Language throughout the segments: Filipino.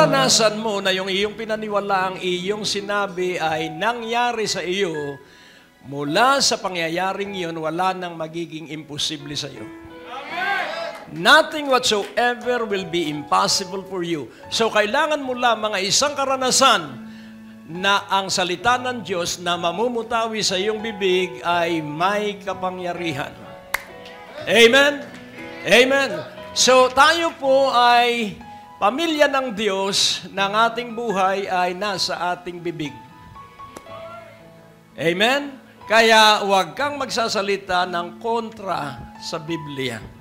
maranasan mo na yung iyong pinaniwalaang iyong sinabi ay nangyari sa iyo, mula sa pangyayaring yun, wala nang magiging imposible sa iyo. Nothing whatsoever will be impossible for you. So, kailangan mo lamang ay isang karanasan na ang salita ng Diyos na mamumutawi sa iyong bibig ay may kapangyarihan. Amen? Amen. So, tayo po ay pamilya ng Diyos, ng ating buhay ay nasa ating bibig. Amen? Kaya huwag kang magsasalita ng kontra sa Biblia.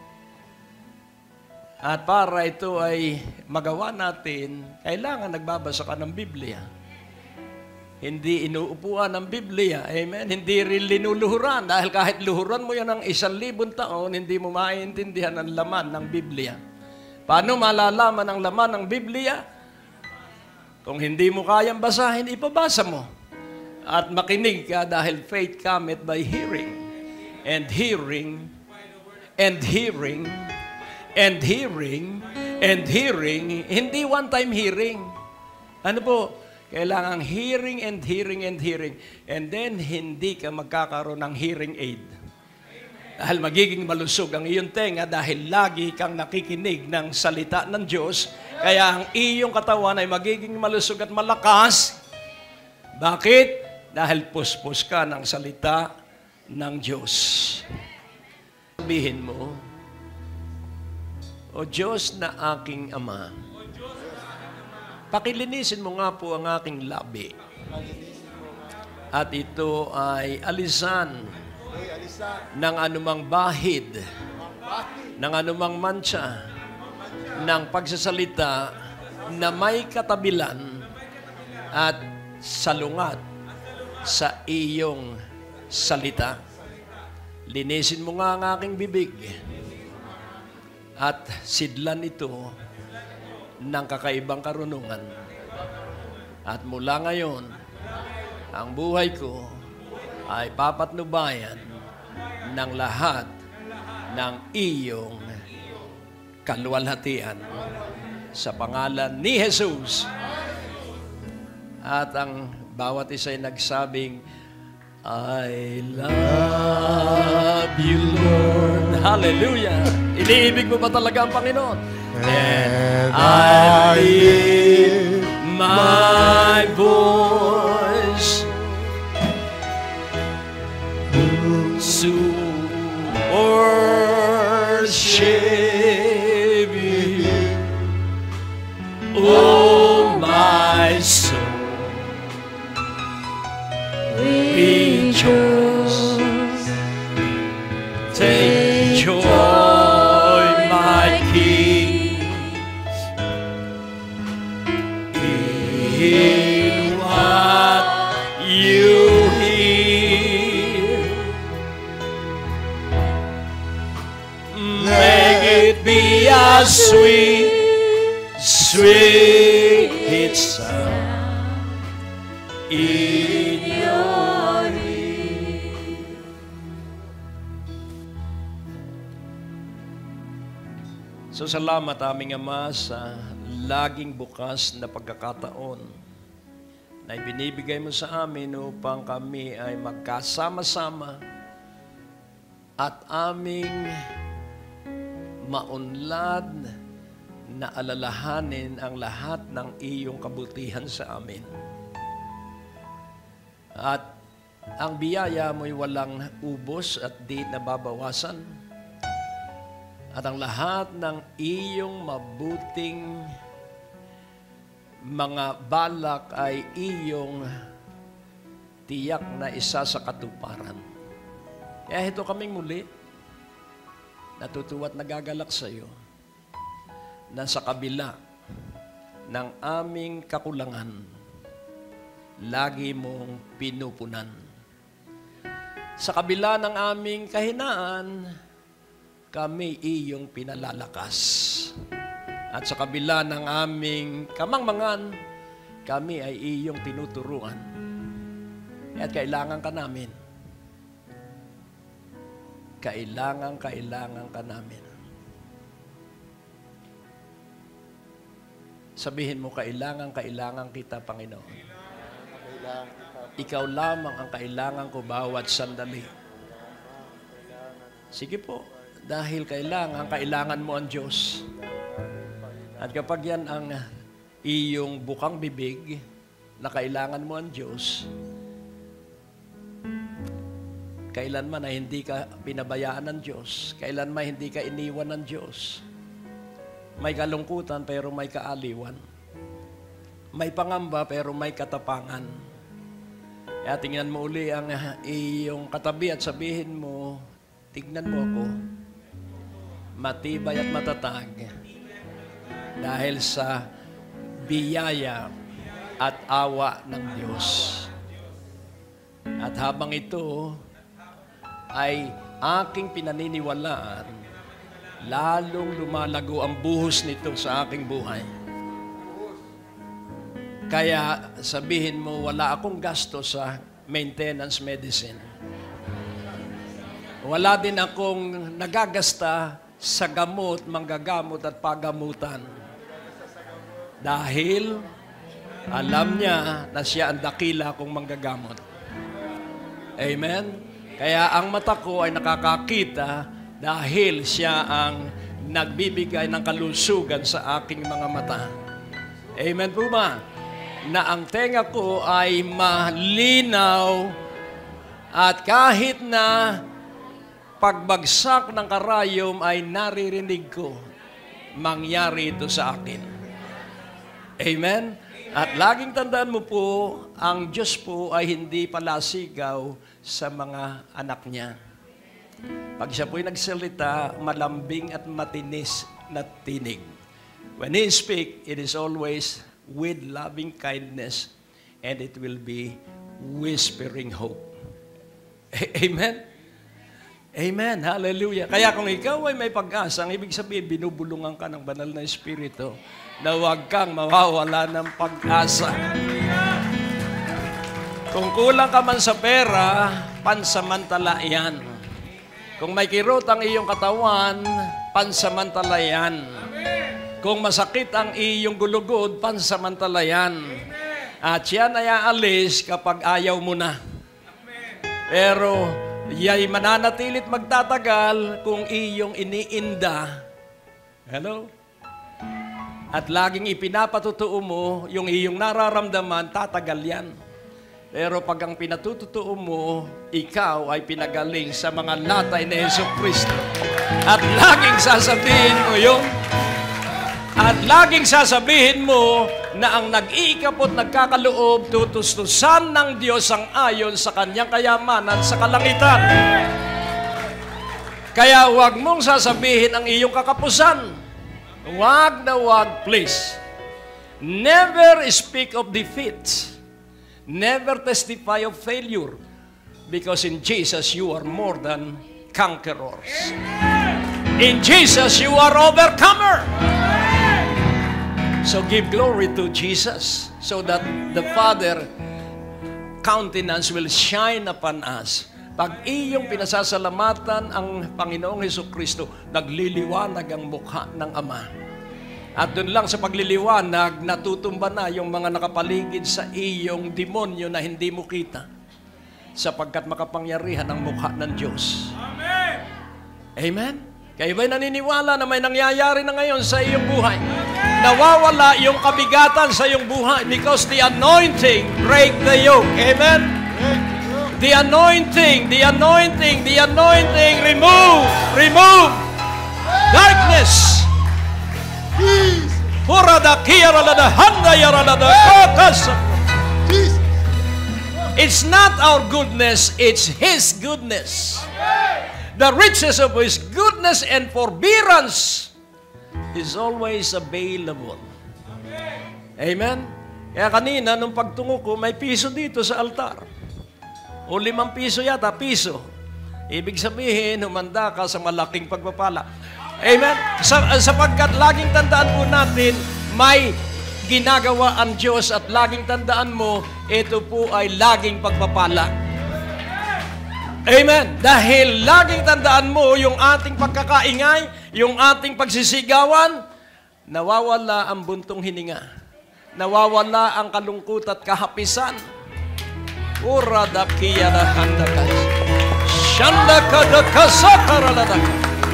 At para ito ay magawa natin, kailangan nagbabasa ka ng Biblia. Hindi inuupuan ng Biblia. Amen? Hindi rin linuluhuran. Dahil kahit luhuran mo yan ng 1,000 taon, hindi mo maintindihan ang laman ng Biblia. Paano malalaman ang laman ng Biblia? Kung hindi mo kayang basahin, ipabasa mo. At makinig ka dahil faith cometh by hearing. And hearing, and hearing, and hearing, and hearing, hindi one-time hearing. Ano po? Kailangan hearing and hearing and hearing. And then, hindi ka magkakaroon ng hearing aid. Dahil magiging malusog ang iyong tenga dahil lagi kang nakikinig ng salita ng Diyos. Kaya ang iyong katawan ay magiging malusog at malakas. Bakit? Dahil puspos ka ng salita ng Diyos. Sabihin mo, O Diyos na aking Ama, pakilinisin mo nga po ang aking labi. At ito ay alisan ng anumang bahid, ng anumang mancha, ng pagsasalita na may katabilan at salungat sa iyong salita. Linisin mo nga ang aking bibig at sidlan ito ng kakaibang karunungan. At mula ngayon, ang buhay ko ay papatnubayan ng lahat ng iyong kaluwalhatian sa pangalan ni Jesus. At ang bawat isa ay nagsabing, I love you, Lord. Hallelujah. Iniibig mo ba talaga ang Panginoon? And I lift my voice to worship you, oh my soul. Rejoice, take joy, my King, in what you hear. Make it be a sweet, sweet sound in your ear. So salamat aming Ama sa laging bukas na pagkakataon na ibinibigay mo sa amin upang kami ay magkasama-sama at aming maunlad na alalahanin ang lahat ng iyong kabutihan sa amin. At ang biyaya mo'y walang ubos at di nababawasan. At ang lahat ng iyong mabuting mga balak ay iyong tiyak na isa sa katuparan. Kaya ito kaming muli, natutuwa at nagagalak sa iyo na sa kabila ng aming kakulangan, lagi mong pinupunan. Sa kabila ng aming kahinaan, kami iyong pinalalakas. At sa kabila ng aming kamangmangan, kami ay iyong tinuturuan. At kailangan ka namin. Kailangan ka namin. Sabihin mo, kailangan kita, Panginoon. Ikaw lamang ang kailangan ko bawat sandali. Sige po, dahil kailangan mo ang Diyos. At kapag yan ang iyong bukang bibig na kailangan mo ang Diyos, kailanman na hindi ka pinabayaan ng Diyos, kailanman hindi ka iniwan ng Diyos. May kalungkutan pero may kaaliwan. May pangamba pero may katapangan. Kaya tingnan mo uli ang iyong katabi at sabihin mo, tignan mo ako, matibay at matatag dahil sa biyaya at awa ng Diyos. At habang ito ay aking pinaniniwalaan, lalong lumalago ang buhos nito sa aking buhay. Kaya sabihin mo, wala akong gasto sa maintenance medicine. Wala din akong nagagasta sa gamot, manggagamot at pagamutan. Dahil alam niya na siya ang dakila kong manggagamot. Amen? Kaya ang mata ko ay nakakakita dahil siya ang nagbibigay ng kalusugan sa aking mga mata. Amen po ba? Na ang tenga ko ay malinaw at kahit na pagbagsak ng karayom ay naririnig ko, mangyari ito sa akin. Amen? At laging tandaan mo po, ang Diyos po ay hindi palasigaw sa mga anak niya. Pag siya po'y nagsalita, malambing at matinis na tinig. When He speak, it is always with loving kindness and it will be whispering hope. Amen? Amen. Hallelujah. Kaya kung ikaw ay may pag-asa, ang ibig sabihin, binubulungan ka ng banal na Espiritu na huwag kang mawawala ng pag-asa. Kung kulang ka man sa pera, pansamantala yan. Kung may kirot ang iyong katawan, pansamantala yan. Kung masakit ang iyong gulugod, pansamantala yan. At yan ay aalis kapag ayaw mo na. Pero yay mananatilit magtatagal kung iyong iniinda. Hello? At laging ipinapatutuo mo, yung iyong nararamdaman, tatagal yan. Pero pag ang pinatutuo mo, ikaw ay pinagaling sa mga latay ni Jesucristo. At laging sasabihin mo na ang nag-iikapot nagkakaloob, tutustusan ng Diyos ang ayon sa kanyang kayamanan sa kalangitan. Kaya huwag mong sasabihin ang iyong kakapusan. Huwag na huwag, please. Never speak of defeat. Never testify of failure, because in Jesus you are more than conquerors. In Jesus you are overcomer. So give glory to Jesus so that the Father countenance will shine upon us. Pag iyong pinasasalamatan ang Panginoong Jesucristo, nagliliwanag ang mukha ng Ama. At doon lang sa pagliliwanag, natutumba na yung mga nakapaligid sa iyong demonyo na hindi mo kita. Sapagkat makapangyarihan ang mukha ng Diyos. Amen? Amen? Kayo ba'y naniniwala na may nangyayari na ngayon sa iyong buhay? Nawawala yung kabigatan sa iyong buhay because the anointing break the yoke. Amen? The anointing, remove darkness. It's not our goodness, it's His goodness. The riches of His goodness and forbearance is always available. Amen? Kaya kanina, nung pagtungo ko, may piso dito sa altar. O 5 piso yata, piso. Ibig sabihin, humanda ka sa malaking pagpapala. Amen? Sapagkat laging tandaan po natin, may ginagawa ang Diyos at laging tandaan mo, ito po ay laging pagpapala. Amen? Dahil laging tandaan mo yung ating pagkakaingay, yung ating pagsisigawan, nawawala ang buntong hininga. Nawawala ang kalungkot at kahapisan. Uradakiya na handakas. Shandakadakasakaraladakas.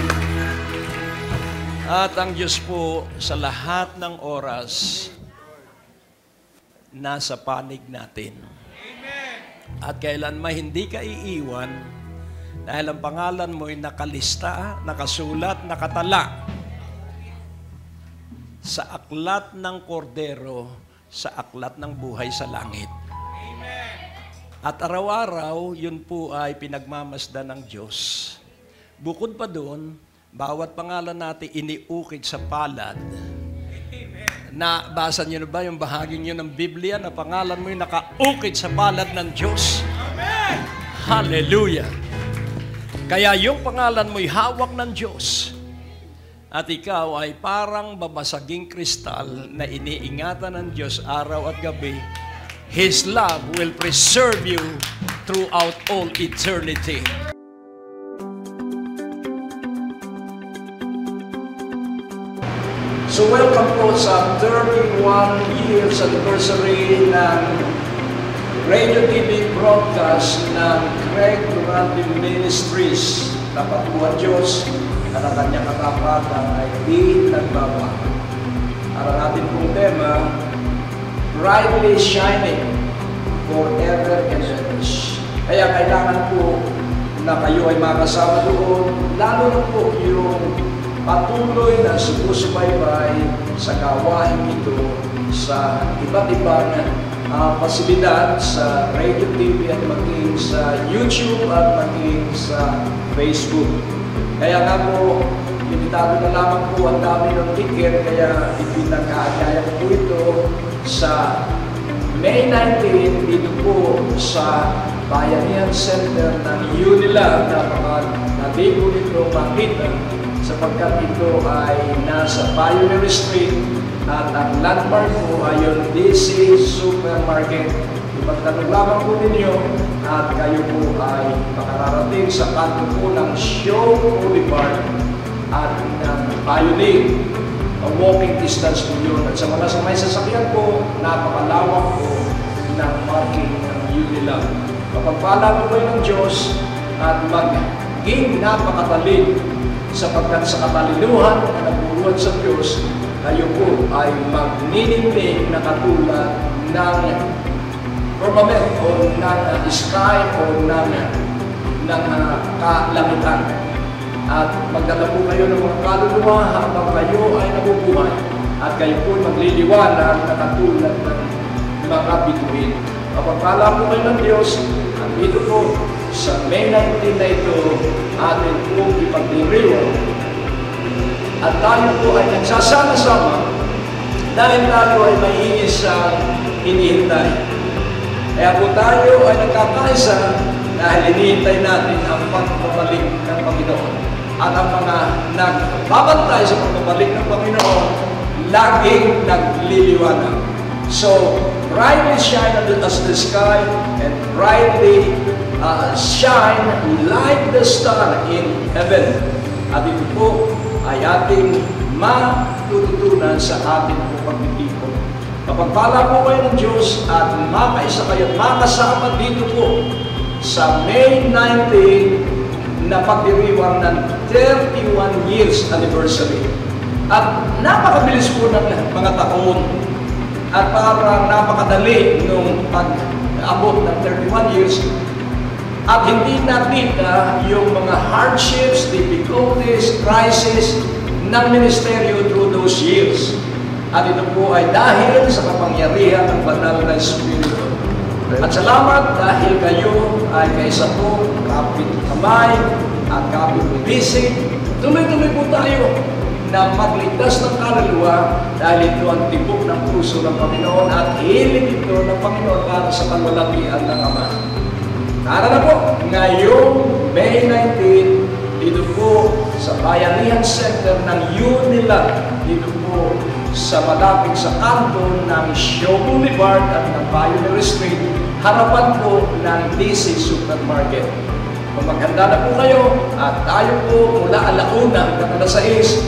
At ang Diyos po sa lahat ng oras, nasa panig natin. At kailanman hindi ka iiwan dahil ang pangalan mo ay nakalista, nakasulat, nakatala sa aklat ng kordero, sa aklat ng buhay sa langit. At araw-araw, yun po ay pinagmamasdan ng Diyos. Bukod pa doon, bawat pangalan natin iniukit sa palad. Nabasa niyo na ba yung bahaging yun ng Biblia na pangalan mo yung nakaukit sa palad ng Diyos? Amen! Hallelujah! Kaya yung pangalan mo'y hawak ng Diyos at ikaw ay parang babasaging kristal na iniingatan ng Diyos araw at gabi. His love will preserve you throughout all eternity. So welcome po sa 31 years anniversary ng Radio TV broadcast ng Craig Durante Ministries. Napatuwa Diyos at ang kanyang katapatan ay di nagbabago. Ang ating pong tema, brightly shining forever and ever. Kaya kailangan po na kayo ay makasama doon, lalo na po yung patuloy na sumusubaybay sa gawain ito sa iba't ibang pasilidad sa Radio TV at maging sa YouTube at maging sa Facebook. Kaya nga po, limitado na lamang po ang dami ng ticket, kaya ipinag-aanyaya po ito sa May 19 dito po sa Bayanihan Center ng Unila na naligo nito makita sapagkat ito ay nasa Pioneer Street at ang landmark po ay yung DC Supermarket. Ipagtanong lamang po ninyo at kayo po ay makararating sa kanto po ng Shaw Boulevard at ng Pioneer. Walking distance po yun. At sa mga may sasakyan po, napakalawak po ng parking ng Unila. Kapagpala po kayo ng Diyos at maging napakatalin sapagkat sa katalinuhan na nagbubuhat sa Diyos, kayo po ay magniningning na katulad ng firmament o ng sky o ng kalangitan. At magdala po kayo ng mga kaluluwa habang kayo ay nabubuhay at kayo po magliliwanag na katulad ng mga bituin. Kapagpala po kayo ng Diyos, at dito po sa May 19 na ito, atin pong ipagdiriwang at tayo po ay nagsasama-sama dahil tayo ay may isang hinihintay. Kaya po tayo ay nagkakaisa dahil hinihintay natin ang pagbabalik ng Panginoon. At ang mga nagbabantay sa pagbabalik ng Panginoon, laging nagliliwanag. So, brightly shine as the sky and brightly shine like the star in heaven. At ito po ay ating matututunan sa ating pagtitipon. Kapagpala po kayo ng Diyos at makaisa kayo makasama dito po sa May 19 na pagdiriwang ng 31 years anniversary. At napakabilis po ng mga taon at parang napakadali nung pag-abot ng 31 years at hindi nakita yung mga hardships, difficulties, crisis ng ministeryo through those years. At ito po ay dahil sa kapangyarihan ng banal na Espiritu. At salamat dahil kayo ay kaisa po, kapit kamay at kapit bisig. Tuloy-tuloy po tayo na magligtas ng kaluluwa dahil ito ang tibok ng puso ng Panginoon at hiling ito ng Panginoon para sa kalwalatian ng Ama. Tara na po, ngayong May 19, dito po sa Bayanihan Center ng Unila, dito po sa malapit sa kanto ng Shaw Boulevard at ng Pioneer Street, harapan po ng DC Supermarket. Kung maghanda na po kayo at tayo po mula alauna hanggang alas 6,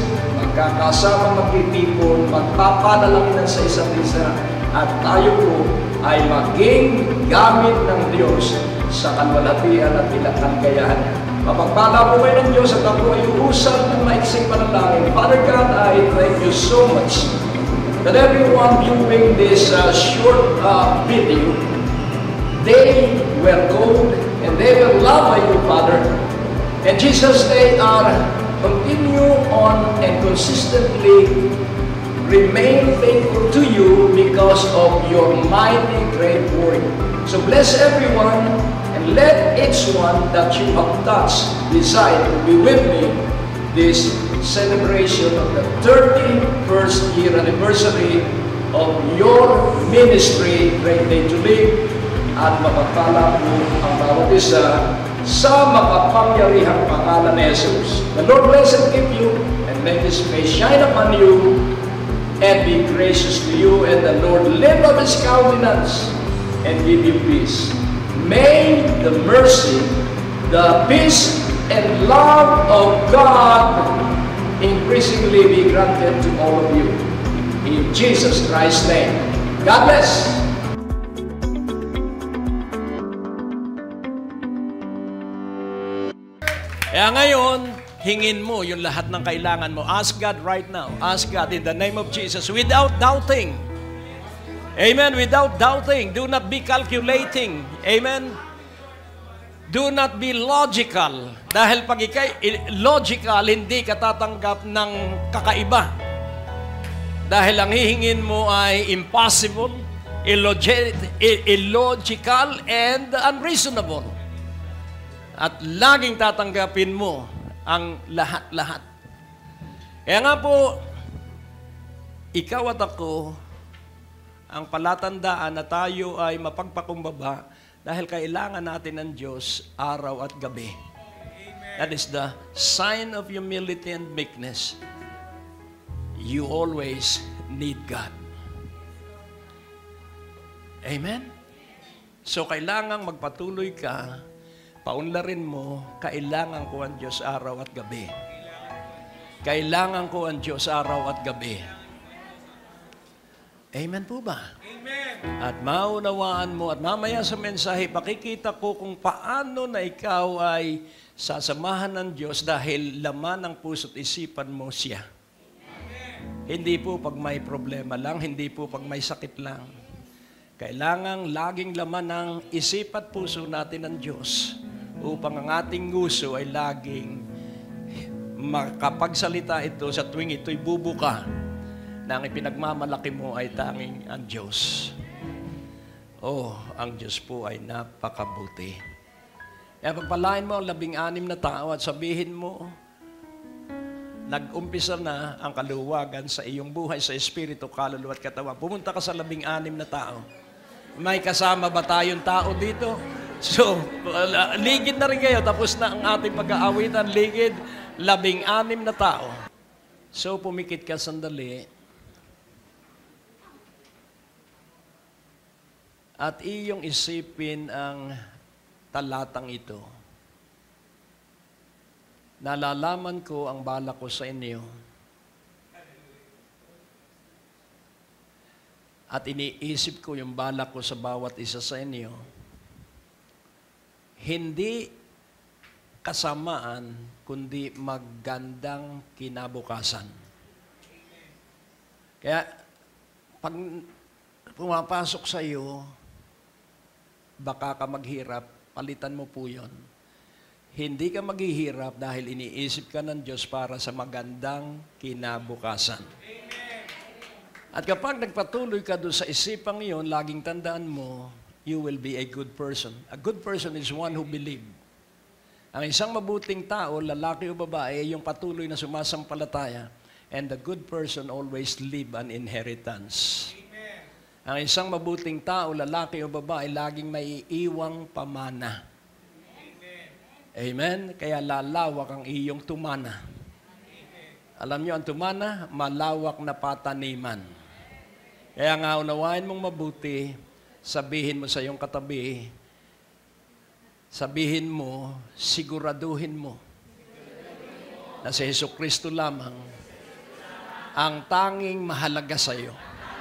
magkakasama, magtitipon, magpapanalangin sa isa't isa, at tayo po ay maging gamit ng Diyos sa kalwalhatian at kakayahan niya. Mapagpala po kayo ng Diyos at ako ay uusap ng maiksing panalangin. Father God, I thank you so much that everyone viewing this short video, they were called and they were loved by you, Father. And Jesus, they are continue on and consistently remain faithful to you because of your mighty great word. So bless everyone and let each one that you have touched decide to be with me this celebration of the 31st year anniversary of your ministry, Great Day to Live, at mapagpala po ang bawat isa sa makapangyarihang pangalan ni Jesus. The Lord bless and keep you, and make His face shine upon you, and be gracious to you, and the Lord lift up His countenance and give you peace. May the mercy, the peace, and love of God increasingly be granted to all of you. In Jesus Christ's name. God bless. Kaya ngayon, hingin mo yung lahat ng kailangan mo. Ask God right now. Ask God in the name of Jesus without doubting. Amen. Without doubting. Do not be calculating. Amen. Do not be logical. Dahil pag ikay logical, hindi ka tatanggap ng kakaiba. Dahil ang hihingin mo ay impossible, illogical, and unreasonable. At laging tatanggapin mo ang lahat-lahat. Kaya nga po, ikaw at ako, ang palatandaan na tayo ay mapagpakumbaba dahil kailangan natin ng Diyos araw at gabi. Amen. That is the sign of humility and meekness. You always need God. Amen? So, kailangan magpatuloy ka, paunlarin mo, kailangan ko ang Diyos araw at gabi. Kailangan ko ang Diyos araw at gabi. Amen po ba? Amen. At maunawaan mo at mamaya sa mensahe, pakikita ko kung paano na ikaw ay sasamahan ng Diyos dahil laman ng puso't isipan mo siya. Amen. Hindi po pag may problema lang, hindi po pag may sakit lang. Kailangang laging laman ng isip at puso natin ng Diyos upang ang ating nguso ay laging makapagsalita ito sa tuwing ito'y bubuka na ang ipinagmamalaki mo ay tanging ang Diyos. Oh, ang Diyos po ay napakabuti. Kaya pagpalain mo ang 16 na tao at sabihin mo, nag-umpisa na ang kaluwagan sa iyong buhay sa espiritu, kaluluwa at katawan. Pumunta ka sa 16 na tao. May kasama ba tayong tao dito? So, ligid na rin kayo. Tapos na ang ating pag-aawitan. Ligid, 16 na tao. So, pumikit ka sandali. At iyong isipin ang talatang ito. Nalalaman ko ang balak ko sa inyo. At iniisip ko yung balak ko sa bawat isa sa inyo. Hindi kasamaan, kundi magandang kinabukasan. Kaya, pag pumapasok sa iyo, baka ka maghirap, palitan mo po yun. Hindi ka maghihirap dahil iniisip ka ng Diyos para sa magandang kinabukasan. At kapag nagpatuloy ka doon sa isipang iyon, laging tandaan mo, you will be a good person. A good person is one who believes. Ang isang mabuting tao, lalaki o babae, yung patuloy na sumasampalataya. And the good person always leave an inheritance. Ang isang mabuting tao, lalaki o babae, laging may iiwang pamana. Amen? Kaya lalawak ang iyong tumana. Alam niyo, ang tumana, malawak na pataniman. Kaya nga, unawain mong mabuti, sabihin mo sa iyong katabi, sabihin mo, siguraduhin mo, na si Jesucristo lamang ang tanging mahalaga sa iyo.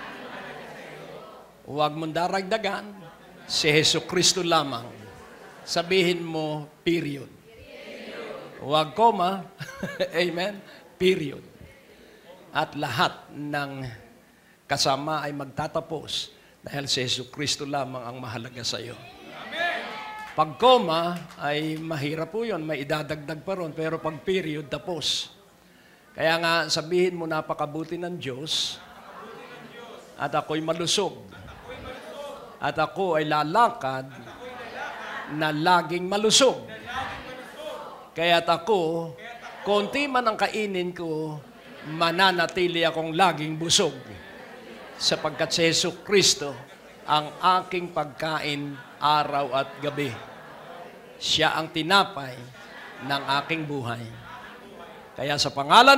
Huwag mong daragdagan, si Jesucristo lamang. Sabihin mo, period. Huwag koma, amen, period. At lahat ng kasama ay magtatapos dahil si Jesucristo lamang ang mahalaga sa iyo. Pag koma, ay mahirap po yun, may idadagdag pa ron, pero pag period, tapos. Kaya nga, sabihin mo, napakabuti ng Diyos, at ako'y malusog. At ako ay lalakad na laging malusog. Kaya't ako, konti man ang kainin ko, mananatili akong laging busog. Sapagkat si Jesucristo ang aking pagkain araw at gabi. Siya ang tinapay ng aking buhay. Kaya sa pangalan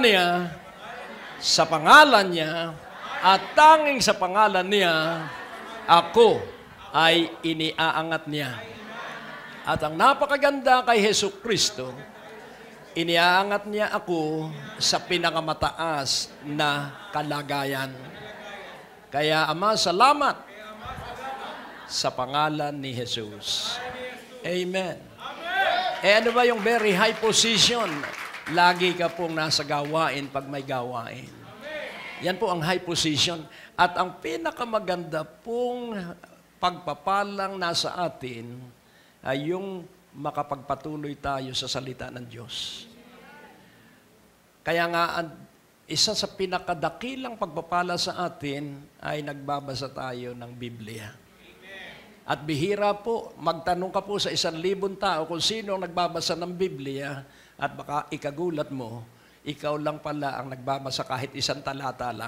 niya, at tanging sa pangalan niya, ako ay iniaangat niya. At ang napakaganda kay Jesucristo, iniaangat niya ako sa pinakamataas na kalagayan. Kaya, Ama, salamat sa pangalan ni Jesus. Amen. Ano ba yung very high position? Lagi ka pong nasa gawain pag may gawain. Yan po ang high position. At ang pinakamaganda pong pagpapalang nasa atin ay yung makapagpatuloy tayo sa salita ng Diyos. Kaya nga, isa sa pinakadakilang pagpapala sa atin ay nagbabasa tayo ng Biblia. At bihira po, magtanong ka po sa 1,000 tao kung sino ang nagbabasa ng Biblia at baka ikagulat mo, ikaw lang pala ang nagbabasa kahit 1 talata lang.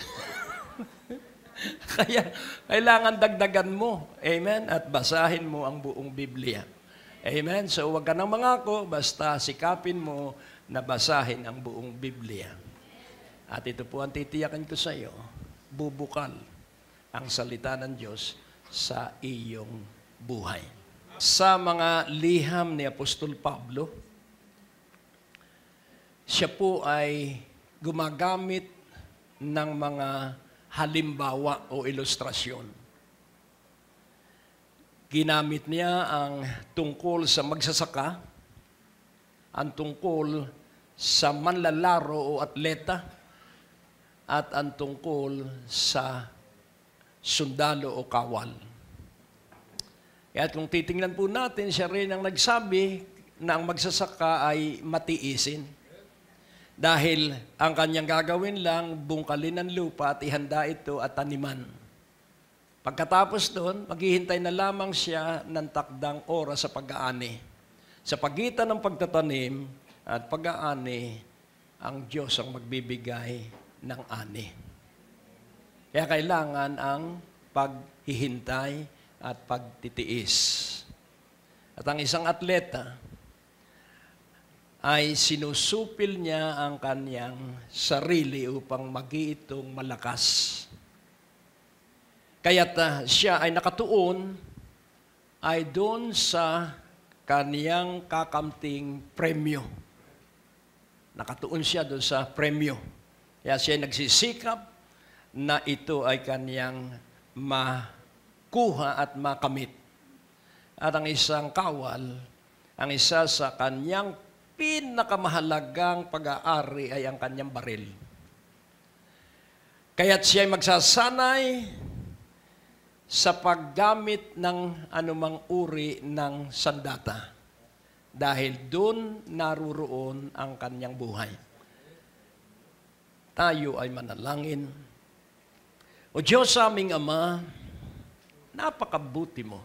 Kaya kailangan dagdagan mo. Amen? At basahin mo ang buong Biblia. Amen? So huwag ka nang mangako, basta sikapin mo na basahin ang buong Biblia. At ito po ang titiyakin ko sa iyo, bubukal ang salita ng Diyos sa iyong buhay. Sa mga liham ni Apostol Pablo, siya po ay gumagamit ng mga halimbawa o ilustrasyon. Ginamit niya ang tungkol sa magsasaka, ang tungkol sa manlalaro o atleta, at ang tungkol sa sundalo o kawal. Kaya kung titingnan po natin, siya rin ang nagsabi na ang magsasaka ay matiisin. Dahil ang kanyang gagawin lang, bungkalin ng lupa at ihanda ito at taniman. Pagkatapos doon, maghihintay na lamang siya ng takdang oras sa pag-aani. Sa pagitan ng pagtatanim at pag-aani, ang Diyos ang magbibigay ng ani. Kaya kailangan ang paghihintay at pagtitiis. At ang isang atleta ay sinusupil niya ang kanyang sarili upang mag-iitong malakas. Kaya't siya ay nakatuon ay doon sa kaniyang kakamting premyo. Nakatuon siya doon sa premyo. Kaya siya ay nagsisikap na ito ay kaniyang makuha at makamit. At ang isang kawal, ang isa sa kaniyang pinakamahalagang pag-aari ay ang kanyang baril. Kaya't siya ay magsasanay sa paggamit ng anumang uri ng sandata. Dahil doon naruroon ang kanyang buhay. Tayo ay manalangin. O Diyos aming Ama, napakabuti mo.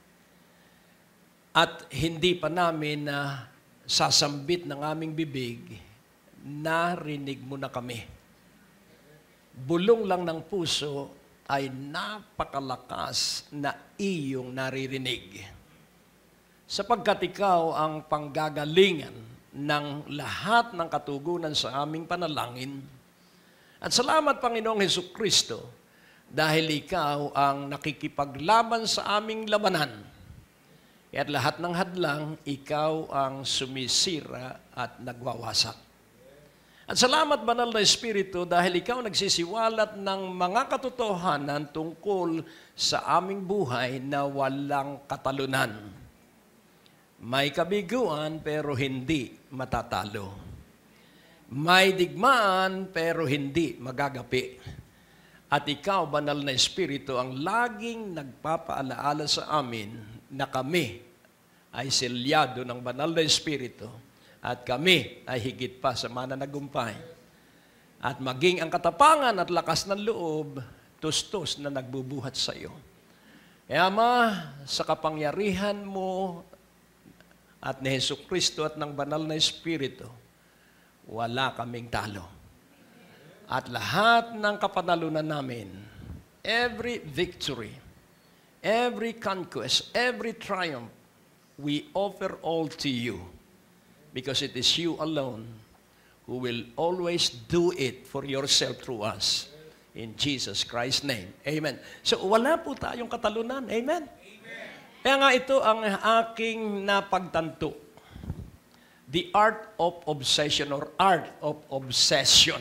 At hindi pa namin sasambit ng aming bibig, narinig mo na kami. Bulong lang ng puso ay napakalakas na iyong naririnig. Sapagkat ikaw ang panggagalingan ng lahat ng katugunan sa aming panalangin. At salamat, Panginoong Hesukristo, dahil ikaw ang nakikipaglaban sa aming labanan. At lahat ng hadlang, ikaw ang sumisira at nagwawasak. At salamat, Banal na Espiritu, dahil ikaw nagsisiwalat ng mga katotohanan tungkol sa aming buhay na walang katalunan. May kabiguan pero hindi matatalo. May digmaan pero hindi magagapi. At ikaw, Banal na Espiritu, ang laging nagpapaalaala sa amin na kami ay selyado ng Banal na Espiritu. At kami ay higit pa sa mananagumpay. At maging ang katapangan at lakas ng loob, tustos na nagbubuhat sa iyo. Kaya Ama, sa kapangyarihan mo at ni Jesucristo at ng Banal na Espiritu, wala kaming talo. At lahat ng kapanalunan namin, every victory, every conquest, every triumph, we offer all to you. Because it is you alone who will always do it for yourself through us. In Jesus Christ's name. Amen. So, wala po tayong katalunan. Amen? Amen. Kaya nga ito ang aking napagtanto. The art of obsession or art of obsession.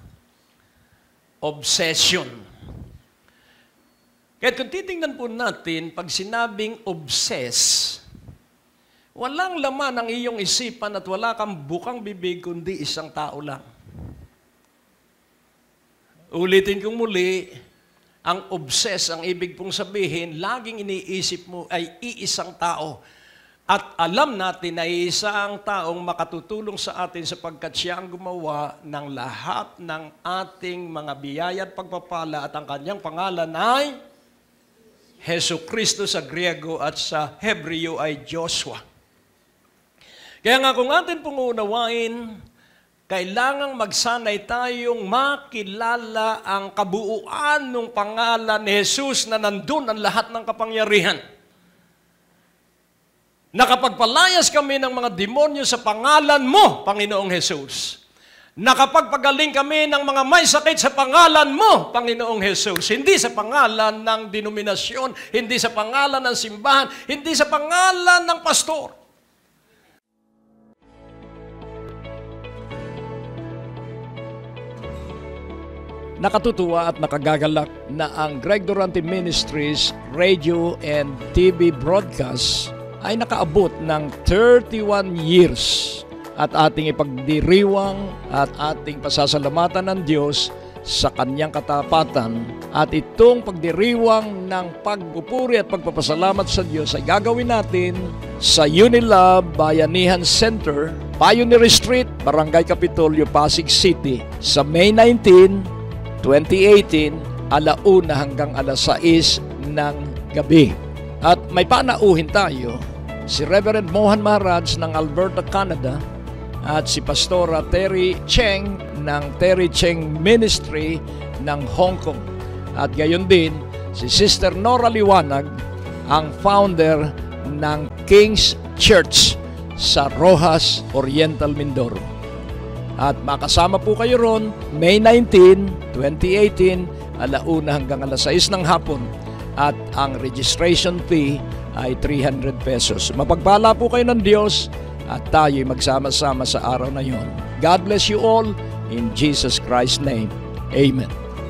Obsession. Kaya kung titingnan po natin, pag sinabing obsess, walang laman ang iyong isipan at wala kang bukang bibig kundi isang tao lang. Ulitin kong muli, ang obsess, ang ibig pong sabihin, laging iniisip mo ay iisang tao. At alam natin na isang taong makatutulong sa atin sapagkat siya ang gumawa ng lahat ng ating mga biyaya at pagpapala at ang kanyang pangalan ay Jesucristo sa Griego at sa Hebreo ay Joshua. Kaya nga kung atin pong unawain, kailangang magsanay tayong makilala ang kabuuan ng pangalan ni Jesus na nandun ang lahat ng kapangyarihan. Nakapagpalayas kami ng mga demonyo sa pangalan mo, Panginoong Jesus. Nakapagpagaling kami ng mga may sakit sa pangalan mo, Panginoong Jesus. Hindi sa pangalan ng denominasyon, hindi sa pangalan ng simbahan, hindi sa pangalan ng pastor. Nakatutuwa at nakagagalak na ang Greg Durante Ministries radio and TV broadcast ay nakaabot ng 31 years at ating ipagdiriwang at ating pasasalamatan ng Diyos sa kanyang katapatan at itong pagdiriwang ng pagpupuri at pagpapasalamat sa Diyos ay gagawin natin sa Unilab Bayanihan Center, Pioneer Street, Barangay Capitolio, Pasig City sa May 19, 2018, 1:00 hanggang 6:00 ng gabi. At may panauhin tayo, si Reverend Mohan Maharaj ng Alberta, Canada, at si Pastora Terry Cheng ng Terry Cheng Ministry ng Hong Kong. At gayon din, si Sister Nora Liwanag, ang founder ng King's Church sa Rojas, Oriental, Mindoro. At makasama po kayo ron, May 19, 2018, 1:00 hanggang 6:00 ng hapon. At ang registration fee ay 300 pesos. Mapagpala po kayo ng Diyos at tayo'y magsama-sama sa araw na yon. God bless you all in Jesus Christ's name. Amen.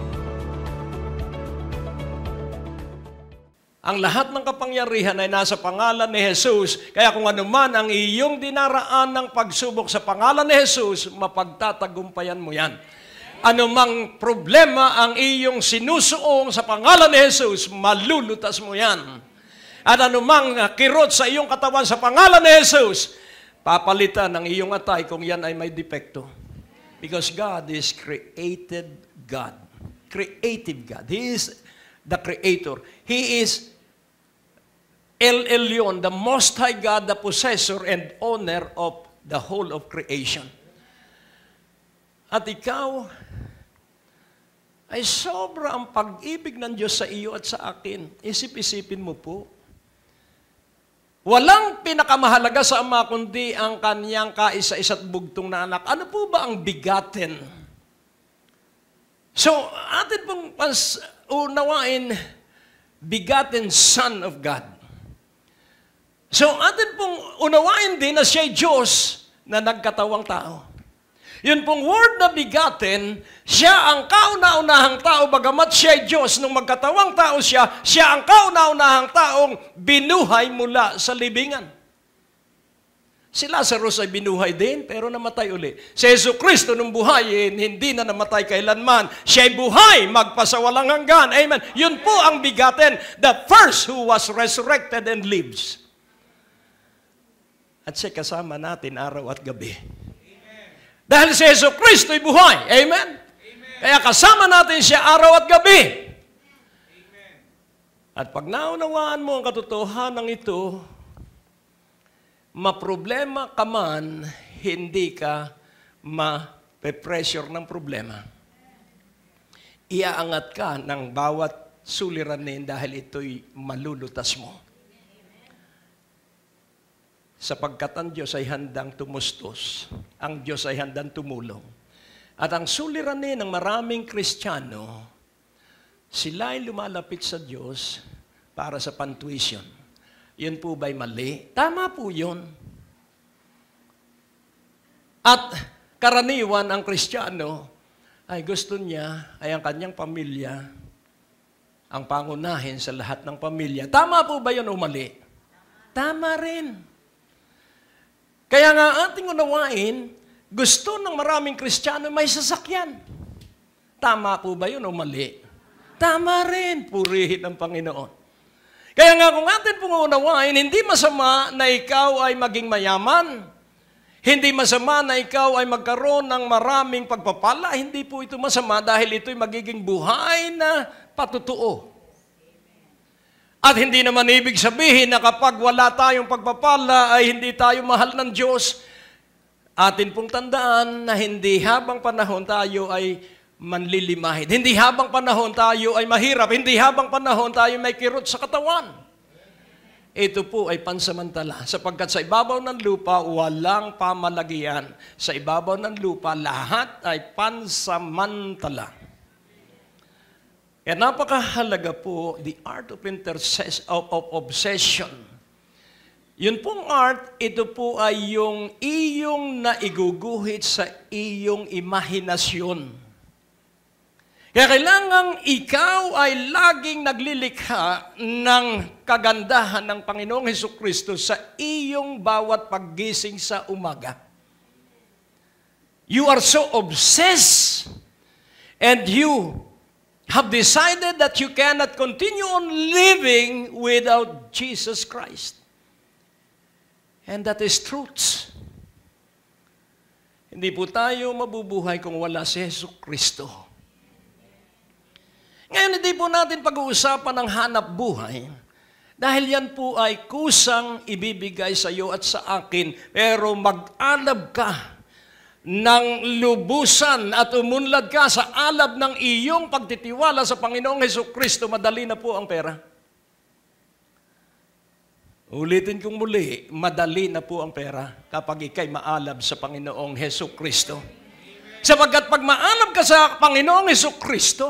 Ang lahat ng kapangyarihan ay nasa pangalan ni Jesus. Kaya kung ano man ang iyong dinaraan ng pagsubok sa pangalan ni Jesus, mapagtatagumpayan mo yan. Ano mang problema ang iyong sinusuong sa pangalan ni Jesus, malulutas mo yan. At ano mang kirot sa iyong katawan sa pangalan ni Jesus, papalitan ang iyong atay kung yan ay may depekto. Because God is created God. Creative God. He is the Creator. He is El Elyon, the Most High God, the possessor and owner of the whole of creation. At ikaw ay sobra ang pag-ibig ng Diyos sa iyo at sa akin. Isip-isipin mo po. Walang pinakamahalaga sa Ama kundi ang kanyang kaisa-isa't bugtong na anak. Ano po ba ang bigatin? So, atin pong unawain, bigaten Son of God. So, atin pong unawain din na siya'y Diyos na nagkatawang tao. Yun pong word na begotten, siya ang kauna-unahang tao, bagamat siya ay Diyos, nung magkatawang tao siya, siya ang kauna-unahang taong binuhay mula sa libingan. Si Lazarus ay binuhay din, pero namatay uli. Si Jesucristo nung buhayin, hindi na namatay kailanman. Siya ay buhay, magpasawalang hanggan. Amen. Yun po ang begotten, the first who was resurrected and lives. At siya kasama natin araw at gabi. Amen. Dahil si Jesucristo ay buhay. Amen? Amen. Kaya kasama natin siya araw at gabi. Amen. At pag naunawaan mo ang katotohanan ito, maproblema ka man, hindi ka ma-pressure ng problema. Iaangat ka ng bawat suliranin dahil ito'y malulutas mo. Sapagkat ang Diyos ay handang tumustos. Ang Diyos ay handang tumulong. At ang suliranin ng maraming Kristiyano, sila ay lumalapit sa Diyos para sa pantuition. Yun po ba'y mali? Tama po yun. At karaniwan ang Kristiyano ay gusto niya ay ang kanyang pamilya ang pangunahin sa lahat ng pamilya. Tama po ba yun o mali? Tama rin. Kaya nga ating unawain, gusto ng maraming Kristiyano may sasakyan. Tama po ba yun o mali? Tama rin. Purihin ang Panginoon. Kaya nga kung atin pong unawain, hindi masama na ikaw ay maging mayaman. Hindi masama na ikaw ay magkaroon ng maraming pagpapala. Hindi po ito masama dahil ito'y magiging buhay na patutuo. At hindi naman ibig sabihin na kapag wala tayong pagpapala ay hindi tayo mahal ng Diyos. Atin pong tandaan na hindi habang panahon tayo ay manlilimahid. Hindi habang panahon tayo ay mahirap. Hindi habang panahon tayo may kirot sa katawan. Ito po ay pansamantala. Sapagkat sa ibabaw ng lupa, walang pamalagian. Sa ibabaw ng lupa, lahat ay pansamantala. Kaya napakahalaga po, the art of obsession. Yun pong art, ito po ay yung iyong naiguguhit sa iyong imahinasyon. Kaya kailangang ikaw ay laging naglilikha ng kagandahan ng Panginoong Hesukristo sa iyong bawat paggising sa umaga. You are so obsessed and you have decided that you cannot continue on living without Jesus Christ. And that is truth. Hindi po tayo mabubuhay kung wala si Jesucristo. Ngayon, hindi po natin pag-uusapan ng hanap buhay dahil yan po ay kusang ibibigay sa iyo at sa akin. Pero mag-alab ka ng lubusan at umunlad ka sa alab ng iyong pagtitiwala sa Panginoong Hesukristo, madali na po ang pera. Ulitin kong muli, madali na po ang pera kapag ikay maalab sa Panginoong Hesukristo. Sapagkat pag maalab ka sa Panginoong Hesukristo,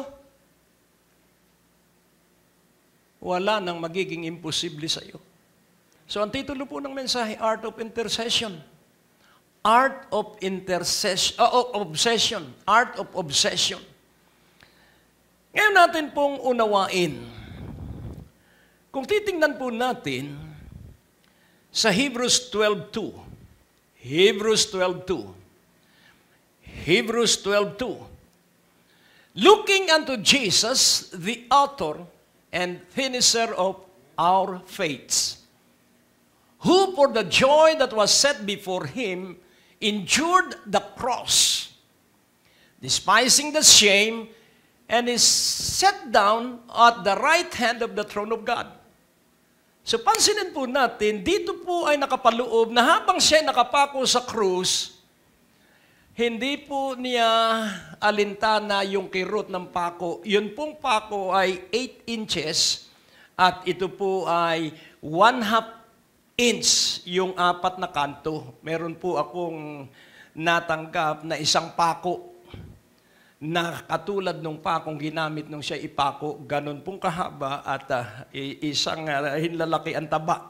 wala nang magiging imposible sa iyo. So ang titulo po ng mensahe, Art of Intercession. Art of intercession, obsession. Art of obsession. Ngayon natin pong unawain. Kung titingnan po natin sa Hebrews 12:2. Hebrews 12:2. Hebrews 12:2. Looking unto Jesus, the author and finisher of our faiths, who for the joy that was set before him endured the cross, despising the shame, and is set down at the right hand of the throne of God. So pansinin po natin, dito po ay nakapaloob na habang siya nakapako sa krus, hindi po niya alintana yung kirot ng pako. Yun pong pako ay 8 inches at ito po ay 1/2 inch yung 4 na kanto. Meron po akong natanggap na isang pako na katulad nung pakong ginamit nung siya ipako, ganun pong kahaba at isang hinlalaki ang taba.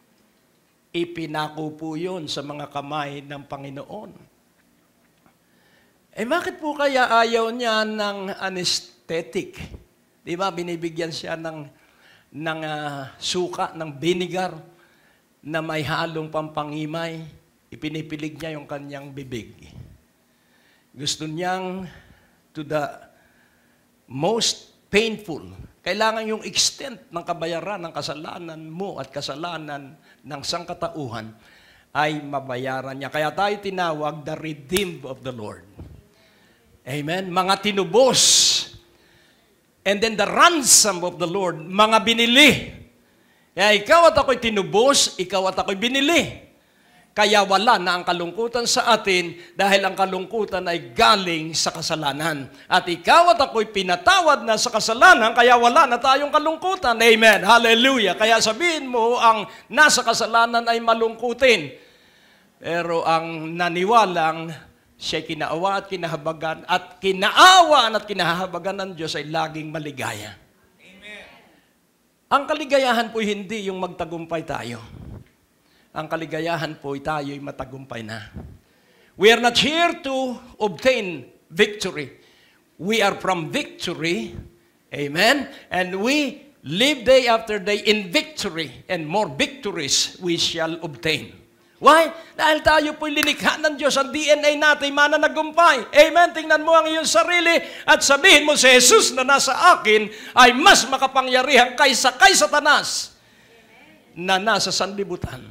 Ipinako po yun sa mga kamay ng Panginoon. Bakit po kaya ayaw niya ng anesthetic? Di ba, binibigyan siya ng suka, ng vinegar na may halong pampangimay. Ipinipilig niya yung kanyang bibig. Gusto niyang to the most painful. Kailangan yung extent ng kabayaran ng kasalanan mo at kasalanan ng sangkatauhan ay mabayaran niya. Kaya tayo tinawag the redeemed of the Lord. Amen? Mga tinubos. And then the ransom of the Lord, mga binili. Kaya ikaw at ako'y tinubos, ikaw at ako'y binili. Kaya wala na ang kalungkutan sa atin dahil ang kalungkutan ay galing sa kasalanan. At ikaw at ako'y pinatawad na sa kasalanan, kaya wala na tayong kalungkutan. Amen. Hallelujah. Kaya sabihin mo, ang nasa kasalanan ay malungkutin. Pero ang naniwalang siya'y kinaawa at kinahabagan at kinaawaan at kinahabagan ng Diyos ay laging maligaya. Amen. Ang kaligayahan po hindi yung magtagumpay tayo. Ang kaligayahan po tayo'y matagumpay na. We are not here to obtain victory. We are from victory. Amen? And we live day after day in victory, and more victories we shall obtain. Why? Dahil tayo po'y linikha ng Diyos. Ang DNA natin mananagumpay. Amen? Tingnan mo ang iyong sarili at sabihin mo si Jesus na nasa akin ay mas makapangyarihan kaysa kay Satanas na nasa sanlibutan.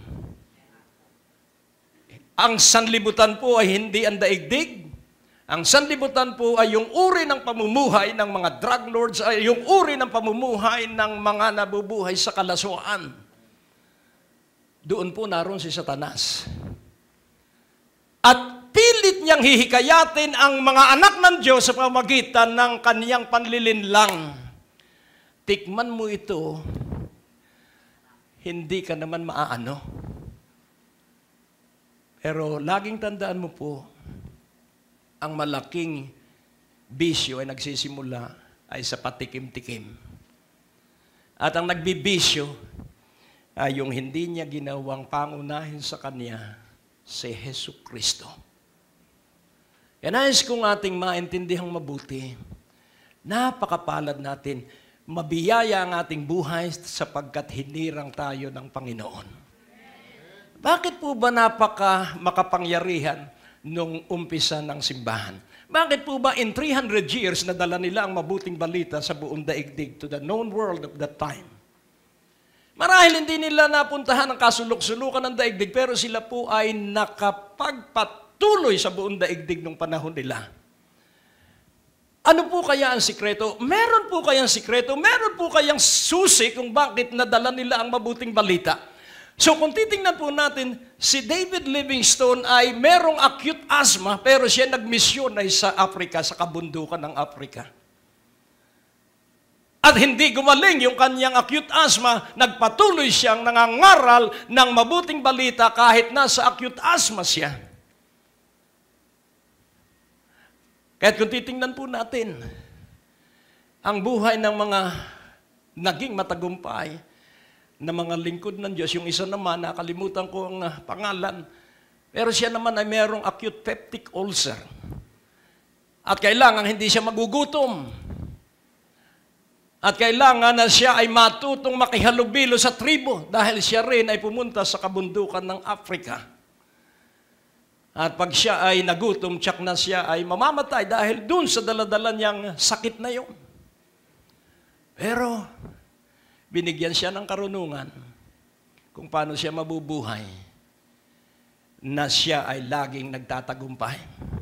Ang sanlibutan po ay hindi ang daigdig. Ang sanlibutan po ay yung uri ng pamumuhay ng mga drug lords, ay yung uri ng pamumuhay ng mga nabubuhay sa kalaswaan. Doon po naroon si Satanas. At pilit niyang hihikayatin ang mga anak ng Diyos sa pamamagitan ng kaniyang panlilinlang. Tikman mo ito, hindi ka naman maaano. Pero laging tandaan mo po, ang malaking bisyo ay nagsisimula ay sa patikim-tikim. At ang nagbibisyo ay yung hindi niya ginawang pangunahin sa Kanya, si Hesus Kristo. Yan nais kong ating maintindihang mabuti. Napakapalad natin, mabiyaya ang ating buhay sapagkat hinirang tayo ng Panginoon. Bakit po ba makapangyarihan nung umpisa ng simbahan? Bakit po ba in 300 years nadala nila ang mabuting balita sa buong daigdig to the known world of that time? Marahil hindi nila napuntahan ang kasulok-sulukan ng daigdig, pero sila po ay nakapagpatuloy sa buong daigdig ng panahon nila. Ano po kaya ang sikreto? Meron po kayang sikreto, meron po kayang susi kung bakit nadala nila ang mabuting balita. So kung titingnan po natin, si David Livingstone ay merong acute asthma, pero siya nagmisyon ay sa Africa, sa kabundukan ng Africa. At hindi gumaling yung kanyang acute asthma, nagpatuloy siyang nangangaral ng mabuting balita kahit nasa acute asthma siya. Kahit kung titingnan po natin, ang buhay ng mga naging matagumpay na mga lingkod ng Diyos, yung isa naman, nakalimutan ko ang pangalan, pero siya naman ay merong acute peptic ulcer. At kailangan hindi siya magugutom. At kailangan na siya ay matutong makihalubilo sa tribo dahil siya rin ay pumunta sa kabundukan ng Africa. At pag siya ay nagutom, tsak na siya ay mamamatay dahil dun sa daladala niyang sakit na yun. Pero binigyan siya ng karunungan kung paano siya mabubuhay na siya ay laging nagtatagumpay.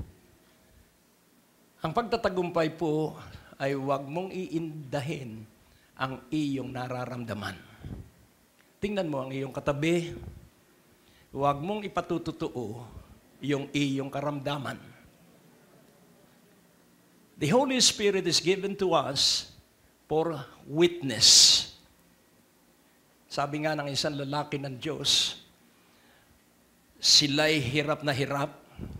Ang pagtatagumpay po ay huwag mong iindahin ang iyong nararamdaman. Tingnan mo ang iyong katabi. Huwag mong ipatututuo yung iyong karamdaman. The Holy Spirit is given to us for witness. Sabi nga ng isang lalaki ng Diyos, sila'y hirap na hirap,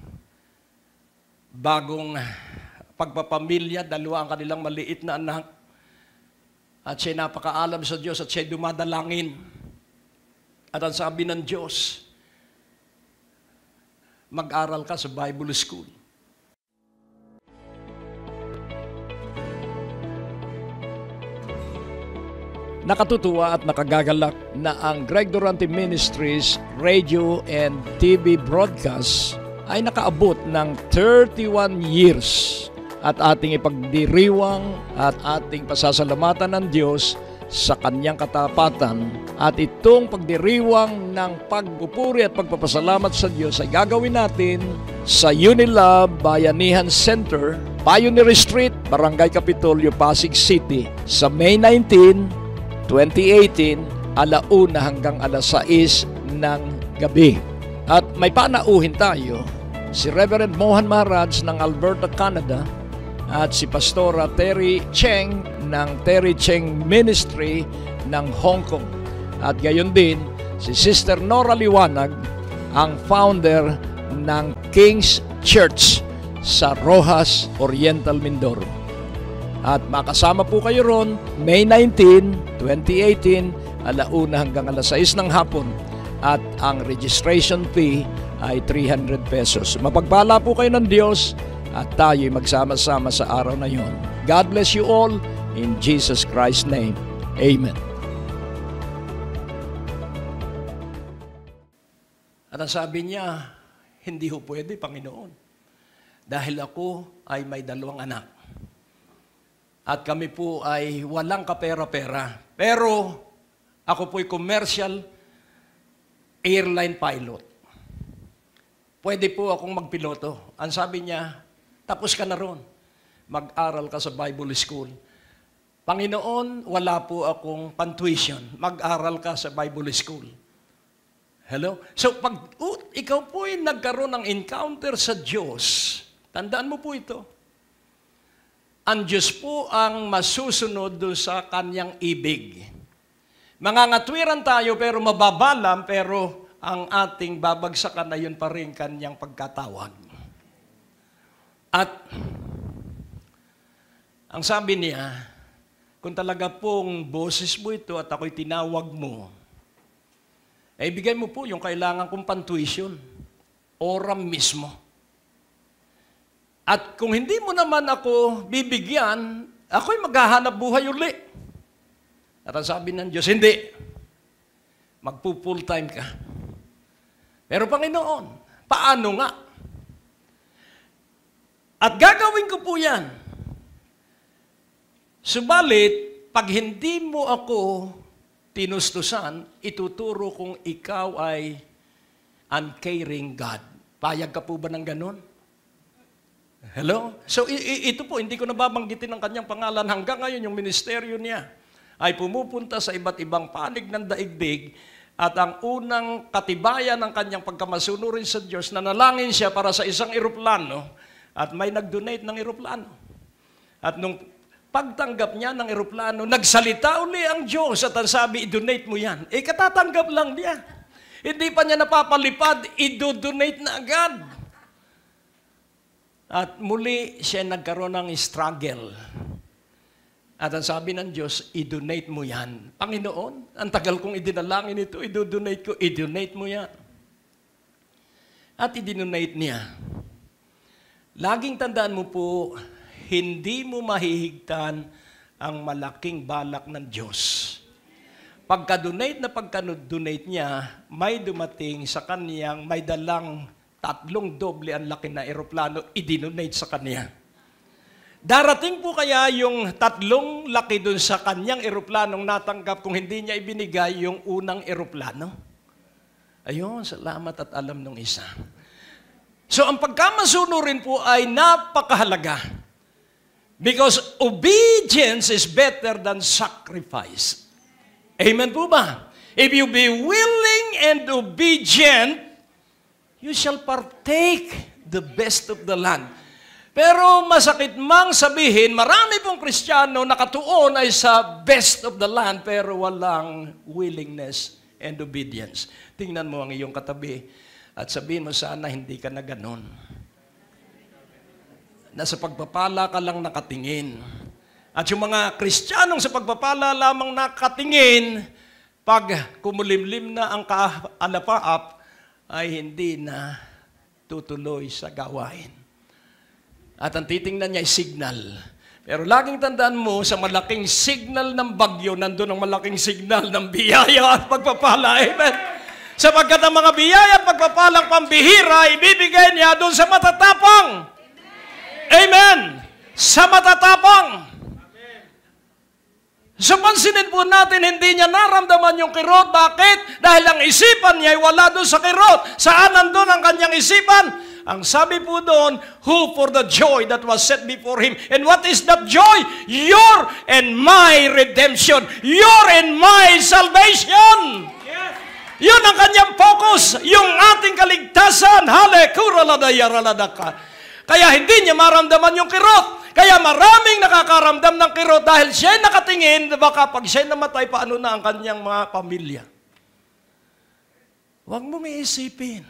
bagong pagpapamilya, dalawa ang kanilang maliit na anak, at siya'y napakaalam sa Diyos at siya'y dumadalangin. At ang sabi ng Diyos, mag-aral ka sa Bible School. Nakatutuwa at nakagagalak na ang Greg Durante Ministries radio and TV broadcast ay nakaabot ng 31 years at ating ipagdiriwang at ating pasasalamatan ng Diyos sa kanyang katapatan. At itong pagdiriwang ng pagpupuri at pagpapasalamat sa Diyos ay gagawin natin sa Unilab Bayanihan Center, Pioneer Street, Barangay Capitolio, Pasig City sa May 19, 2018, 1:00 hanggang 6:00 ng gabi. At may panauhin tayo, si Reverend Mohan Maharaj ng Alberta, Canada, at si Pastora Terry Cheng ng Terry Cheng Ministry ng Hong Kong. At gayon din, si Sister Nora Liwanag, ang founder ng King's Church sa Rojas, Oriental, Mindoro. At makasama po kayo ron, May 19, 2018, 1:00 hanggang 6:00 ng hapon. At ang registration fee ay 300 pesos. Mapagpala po kayo ng Diyos at tayo'y magsama-sama sa araw na yon. God bless you all in Jesus Christ's name. Amen. At ang sabi niya, hindi ho pwede, Panginoon. Dahil ako ay may 2 anak. At kami po ay walang kapera-pera. Pero ako po'y commercial airline pilot. Pwede po akong magpiloto. Ang sabi niya, tapos ka na ron. Mag-aral ka sa Bible School. Panginoon, wala po akong pantuition. Mag-aral ka sa Bible School. Hello? So, pag ikaw po ay nagkaroon ng encounter sa Diyos, tandaan mo po ito. Ang Diyos po ang masusunod doon sa kanyang ibig. Mangangatwiran tayo pero mababalam, pero ang ating babagsakan na yun pa rin kanyang pagkatawag. At ang sabi niya, kung talaga pong boses mo ito at ako'y tinawag mo, ay bigay mo po yung kailangan kong pantuition, oram mismo. At kung hindi mo naman ako bibigyan, ako'y maghahanap buhay uli. At ang sabi ng Diyos, hindi. Magpo-full time ka. Pero Panginoon, paano nga? At gagawin ko po yan. Subalit, pag hindi mo ako tinustusan, ituturo kung ikaw ay uncaring God. Payag ka po ba ng ganon? Hello? So, ito po, hindi ko nababanggitin ang kanyang pangalan. Hanggang ngayon, yung ministeryo niya ay pumupunta sa iba't ibang panig ng daigdig at ang unang katibayan ng kanyang pagkamasunurin sa Diyos, nanalangin siya para sa isang eroplano at may nag-donate ng eroplano. At nung pagtanggap niya ng eroplano, nagsalita uli ang Diyos at ang sabi, i-donate mo yan. Katatanggap lang niya. Hindi pa niya napapalipad, i-donate na agad. At muli siya nagkaroon ng struggle. At ang sabi ng Diyos, i-donate mo yan. Panginoon, ang tagal kong idinalangin ito, i-donate ko, i-donate mo yan. At i-donate niya. Laging tandaan mo po, hindi mo mahihigtan ang malaking balak ng Diyos. Pagka-donate na pagka-donate niya, may dumating sa kaniyang, may dalang 3 doble ang laki na eroplano, i-donate sa kanya. Darating po kaya yung 3 laki dun sa kanyang eroplanong natanggap kung hindi niya ibinigay yung unang eroplano? Ayun, salamat at alam nung isa. So, ang pagkamasunurin po ay napakahalaga. Because obedience is better than sacrifice. Amen po ba? If you be willing and obedient, you shall partake the best of the land. Pero masakit mang sabihin, marami pong Kristiyano nakatuon ay sa best of the land pero walang willingness and obedience. Tingnan mo ang iyong katabi at sabihin mo sana hindi ka na ganon. Nasa pagpapala ka lang nakatingin. At yung mga Kristiyanong sa pagpapala lamang nakatingin, pag kumulimlim na ang kaalapaap, ay hindi na tutuloy sa gawain. At ang titingnan niya ay signal. Pero laging tandaan mo, sa malaking signal ng bagyo, nandun ang malaking signal ng biyaya at pagpapala. Amen? Sapagkat ang mga biyaya at pagpapalang pambihira, ibibigay niya doon sa matatapang. Amen! Sa matatapang. So pansinin po natin, hindi niya naramdaman yung kirot. Bakit? Dahil ang isipan niya ay wala doon sa kirot. Saan nandun ang kanyang isipan? Ang sabi po doon, who for the joy that was set before him. And what is that joy? Your and my redemption. Your and my salvation. Yes. Yun ang kanyang focus. Yung ating kaligtasan. Kaya hindi niya maramdaman yung kirot. Kaya maraming nakakaramdam ng kirot dahil siya nakatingin, baka pag siya namatay, paano na ang kanyang mga pamilya. Huwag mo may isipin.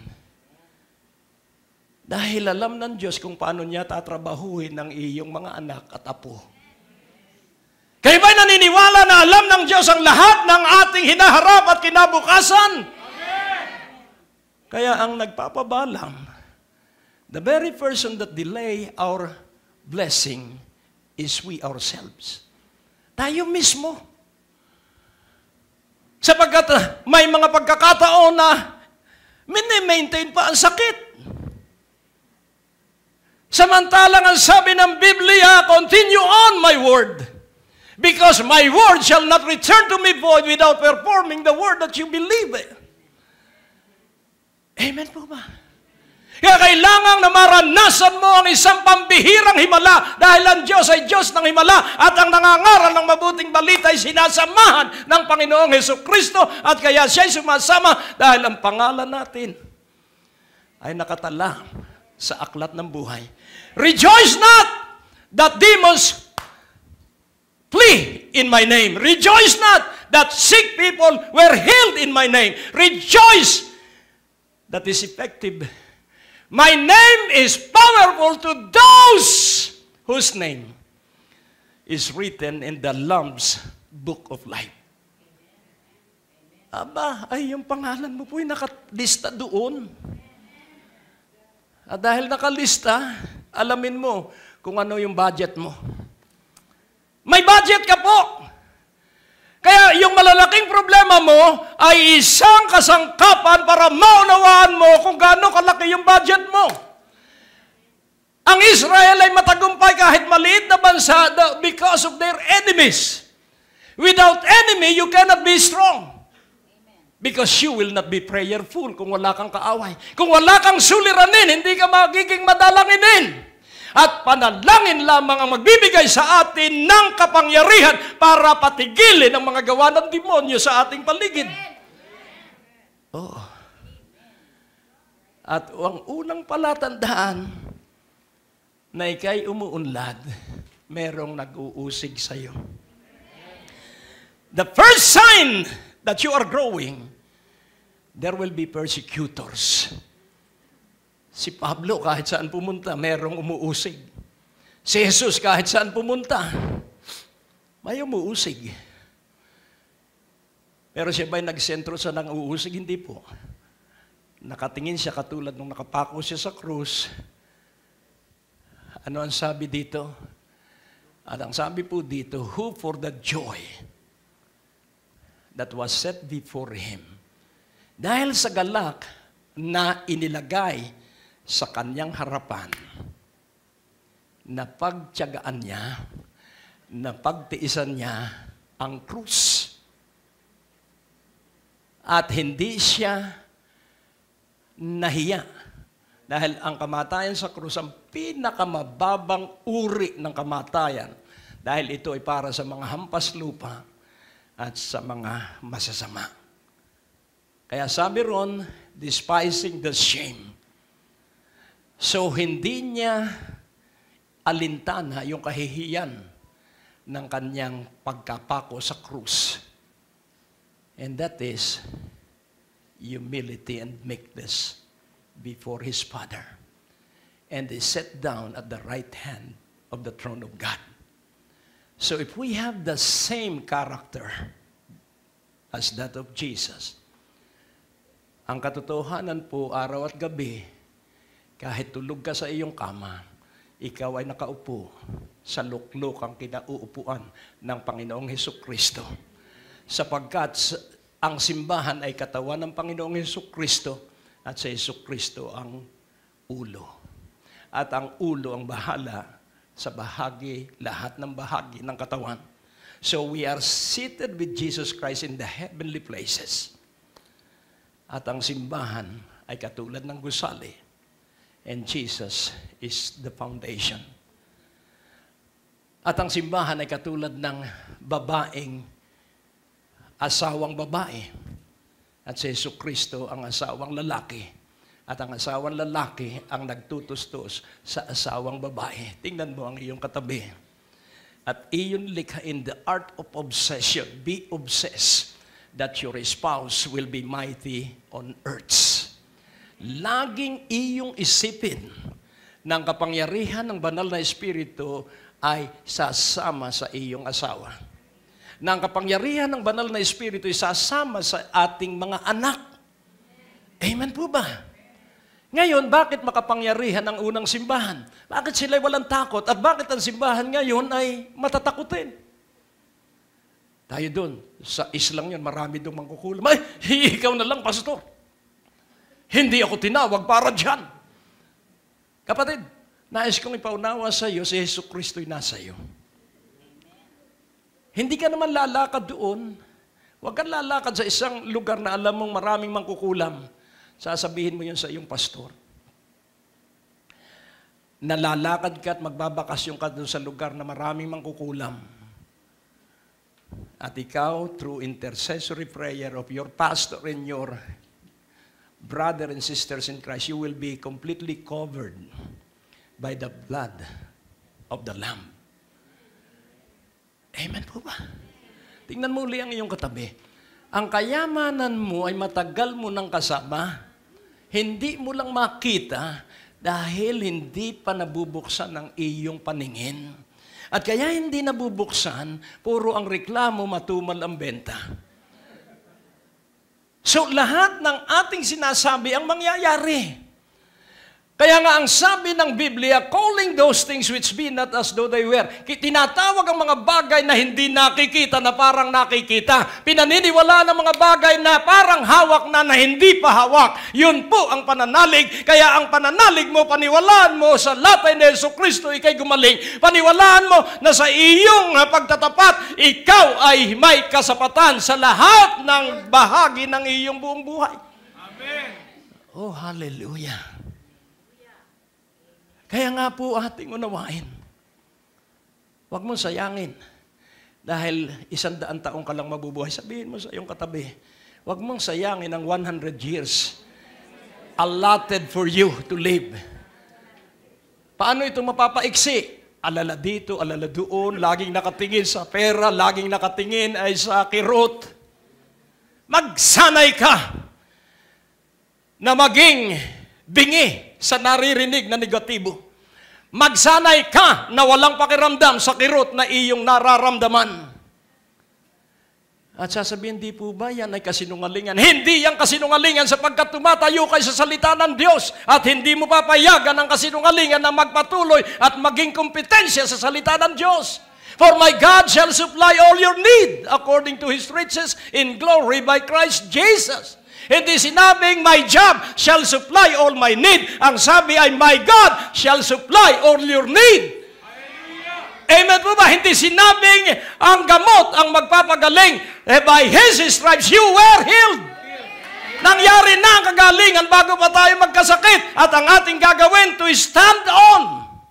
Dahil alam ng Diyos kung paano niya tatrabahuhin ang iyong mga anak at apo. Kayo ba'y naniniwala na alam ng Diyos ang lahat ng ating hinaharap at kinabukasan? Amen. Kaya ang nagpapabalam, the very person that delay our blessing is we ourselves. Tayo mismo. Sapagkat may mga pagkakataon na mini-maintain pa ang sakit. Samantalang ang sabi ng Biblia, continue on my word. Because my word shall not return to me void without performing the word that you believe. Amen po ba? Kaya kailangan na maranasan mo ang isang pambihirang himala dahil ang Diyos ay Diyos ng himala at ang nangangaral ng mabuting balita ay sinasamahan ng Panginoong Hesukristo at kaya siya ay sumasama dahil ang pangalan natin ay nakatala sa aklat ng buhay. Rejoice not that demons flee in my name. Rejoice not that sick people were healed in my name. Rejoice that is effective. My name is powerful to those whose name is written in the Lamb's Book of Life. Aba, ay yung pangalan mo po'y nakalista doon. At dahil nakalista, alamin mo kung ano yung budget mo. May budget ka po. Kaya yung malalaking problema mo ay isang kasangkapan para maunawaan mo kung gaano kalaki yung budget mo. Ang Israel ay matagumpay kahit maliit na bansa because of their enemies. Without enemy, you cannot be strong. Because you will not be prayerful kung wala kang kaaway. Kung wala kang suliranin, hindi ka magiging madalanginin. At panalangin lamang ang magbibigay sa atin ng kapangyarihan para patigilin ang mga gawa ng demonyo sa ating paligid. Oh. At ang unang palatandaan na ikay umuunlad, merong nag-uusig sa iyo. The first sign that you are growing, there will be persecutors. Si Pablo, kahit saan pumunta, merong umuusig. Si Jesus, kahit saan pumunta, may umuusig. Pero siya ba'y nagsentro sa nang uusig? Hindi po. Nakatingin siya katulad nung nakapako siya sa krus. Ano ang sabi dito? At ang sabi po dito, who for the joy that was set before him. Dahil sa galak na inilagay sa kanyang harapan, na pagtiyagaan niya, na pagtiisan niya ang krus. At hindi siya nahiya. Dahil ang kamatayan sa krus ang pinakamababang uri ng kamatayan. Dahil ito ay para sa mga hampas lupa at sa mga masasama. Kaya sabi ron, despising the shame. So, hindi niya alintana yung kahihiyan ng kanyang pagkapako sa krus. And that is humility and meekness before his Father. And he sat down at the right hand of the throne of God. So if we have the same character as that of Jesus, ang katotohanan po, araw at gabi, kahit tulog ka sa iyong kama, ikaw ay nakaupo sa luklukang kinauupuan ng Panginoong Hesukristo. Sapagkat ang simbahan ay katawan ng Panginoong Hesukristo at sa Hesukristo ang ulo. At ang ulo ang bahala sa lahat ng bahagi ng katawan. So we are seated with Jesus Christ in the heavenly places. At ang simbahan ay katulad ng gusali. And Jesus is the foundation. At ang simbahan ay katulad ng babaeng asawang babae. At si Jesucristo ang asawang lalaki. At ang asawang lalaki ang nagtutustos sa asawang babae. Tingnan mo ang iyong katabi. At iyon likha in the art of obsession. Be obsessed that your spouse will be mighty on earth. Laging iyong isipin ng kapangyarihan ng banal na Espiritu ay sasama sa iyong asawa. Ng kapangyarihan ng banal na Espiritu ay sasama sa ating mga anak. Amen po ba? Ngayon, bakit makapangyarihan ang unang simbahan? Bakit sila walang takot? At bakit ang simbahan ngayon ay matatakutin? Tayo doon, sa Islam yun, marami doon mangkukulam. Ay, ikaw na lang, pastor. Hindi ako tinawag para dyan. Kapatid, nais kong ipaunawa sa iyo, si Jesucristo'y nasa iyo. Hindi ka naman lalakad doon. Huwag kang lalakad sa isang lugar na alam mong maraming mangkukulam. Sasabihin mo yun sa iyong pastor. Nalalakad ka at magbabakasyon ka doon sa lugar na maraming mangkukulam. At ikaw, through intercessory prayer of your pastor and your brother and sisters in Christ, you will be completely covered by the blood of the Lamb. Amen po ba? Tingnan mo uli ang iyong katabi. Ang kayamanan mo ay matagal mo nang kasama. Hindi mo lang makita dahil hindi pa nabubuksan ang iyong paningin. At kaya hindi nabubuksan, puro ang reklamo, matumal ang benta. So lahat ng ating sinasabi ang mangyayari. Kaya nga ang sabi ng Biblia, calling those things which be not as though they were. Tinatawag ang mga bagay na hindi nakikita na parang nakikita. Pinaniniwala ng mga bagay na parang hawak na hindi pa hawak. Yun po ang pananalig. Kaya ang pananalig mo, paniwalaan mo sa latay ni Jesucristo, ikay gumaling. Paniwalaan mo na sa iyong pagtatapat, ikaw ay may kasapatan sa lahat ng bahagi ng iyong buong buhay. Amen. Oh, hallelujah. Kaya nga po ating unawain. Huwag mong sayangin. Dahil 100 taong ka lang mabubuhay. Sabihin mo sa iyong katabi, huwag mong sayangin ang 100 years allotted for you to live. Paano ito mapapaiksi? Alala dito, alala doon, laging nakatingin sa pera, laging nakatingin ay sa kirot. Magsanay ka na maging bingi sa naririnig na negatibo. Magsanay ka na walang pakiramdam sa kirot na iyong nararamdaman. At sasabihin, di po ba yan ay kasinungalingan? Hindi yan kasinungalingan sapagkat tumatayo kayo sa salita ng Diyos at hindi mo papayagan ang kasinungalingan na magpatuloy at maging kompetensya sa salita ng Diyos. For my God shall supply all your need according to His riches in glory by Christ Jesus. Hindi sinabing, my job shall supply all my need. Ang sabi ay, my God shall supply all your need. Amen po ba? Hindi sinabing, ang gamot ang magpapagaling. By His stripes, you were healed. Nangyari na ang kagalingan bago pa tayo magkasakit. At ang ating gagawin to stand on.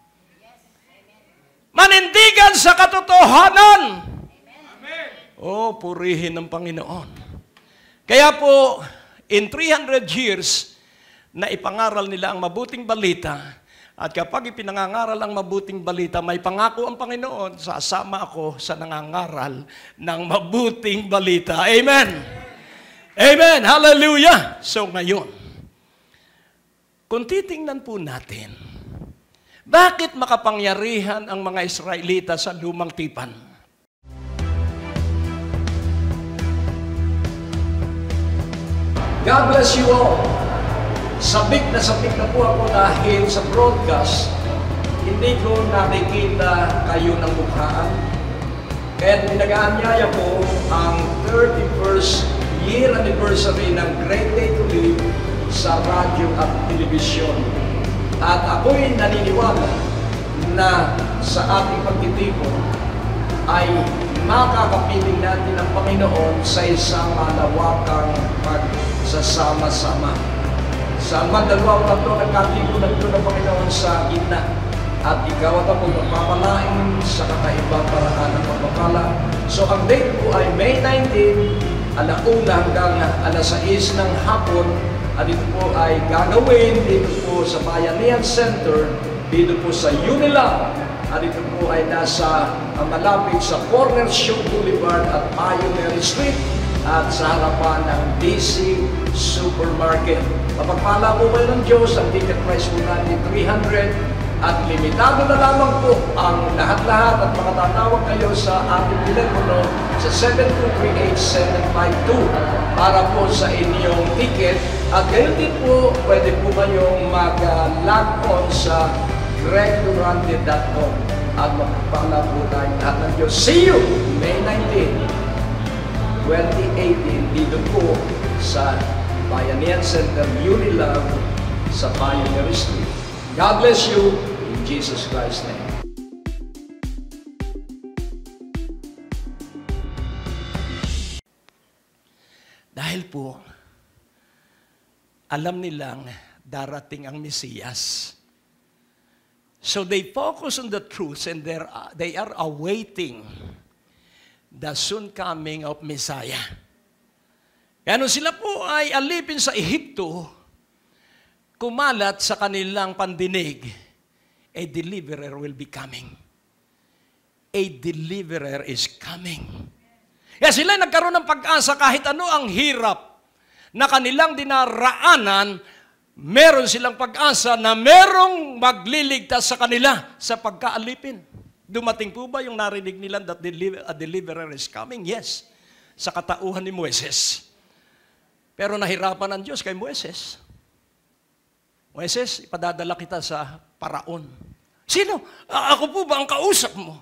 Manindigan sa katotohanan. Oh, purihin ng Panginoon. Kaya po, in 300 years, na ipangaral nila ang mabuting balita, at kapag ipinangangaral ang mabuting balita, may pangako ang Panginoon, sasama ako sa nangangaral ng mabuting balita. Amen! Amen! Hallelujah! So ngayon, kung titingnan po natin, bakit makapangyarihan ang mga Israelita sa lumang tipan? God bless you all. Sabik na po ako dahil sa broadcast hindi ko nakikita kayo ng mukhaan. Kaya pinag-aanyaya ko ang 31st year anniversary ng Great Day to Live sa radyo at telebisyon. At ako'y naniniwala na sa ating pagtitipon ay makakapiling natin ang Panginoon sa isang malawakang pagsasama-sama. Sa magdalawang tatlo, nagkatipon ng Panginoon sa gitna. At ikaw at ako magpapalain sa kakaibang paraan ng pagpapala. So ang date po ay May 19, alauna hanggang alas 6 ng hapon. At ito po ay gagawin dito po sa Bayanihan Center, dito po sa Unilab. At ito po ay nasa malapit sa corner Show Boulevard at Pioneer Street at sa harapan ng DC Supermarket. Mapagpala po kayo ng Diyos, ang ticket price po natin 300 at limitado na lamang po ang lahat-lahat at makatatawag kayo sa ating telepono sa 7238752 para po sa inyong ticket. At gayon din po, pwede po kayong mag-log on sa gregdurante.com at magpapala po tayong lahat ng Diyos. See you May 19, 2018 dito po sa Bayanihan Center, Unilab sa Pioneer Street. God bless you in Jesus Christ's name. Dahil po, alam nilang darating ang Mesiyas. So they focus on the truth and they are awaiting the soon coming of Messiah. Kaya nung sila po ay alipin sa Ehipto, kumalat sa kanilang pandinig, a deliverer will be coming. A deliverer is coming. Kaya sila nagkaroon ng pag-asa kahit ano ang hirap na kanilang dinaraanan, meron silang pag-asa na merong magliligtas sa kanila sa pagkaalipin. Dumating po ba yung narinig nila that a deliverer is coming? Yes. Sa katauhan ni Moises. Pero nahirapan ang Diyos kay Moises. Moises, ipadadala kita sa Paraon. Sino? Ako po ba ang kausap mo?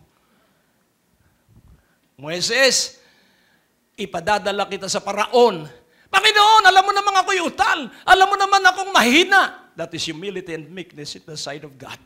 Moises, ipadadala kita sa Paraon. Panginoon, alam mo naman ako'y utal. Alam mo naman akong mahina. That is humility and meekness at the sight of God.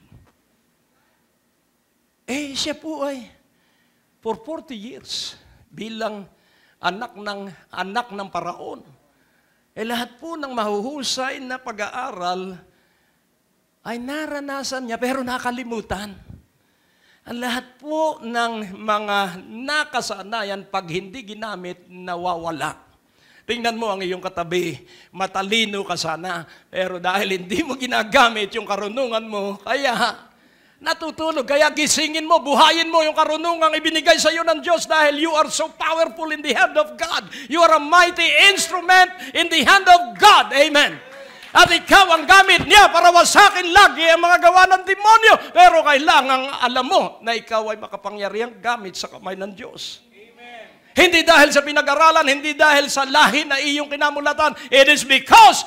Siya po ay for 40 years bilang anak ng Paraon. Lahat po ng mahuhusay na pag-aaral ay naranasan niya pero nakalimutan. Ang lahat po ng mga nakasanayan pag hindi ginamit, nawawala. Tingnan mo ang iyong katabi, matalino ka sana, pero dahil hindi mo ginagamit yung karunungan mo, kaya natutulog. Kaya gisingin mo, buhayin mo yung karunungang ibinigay sa iyo ng Diyos dahil you are so powerful in the hand of God. You are a mighty instrument in the hand of God. Amen. At ikaw ang gamit niya para wasakin lagi ang mga gawa ng demonyo. Pero kailangan alam mo na ikaw ay makapangyarihang gamit sa kamay ng Diyos. Amen. Hindi dahil sa pinag-aralan, hindi dahil sa lahi na iyong kinamulatan. It is because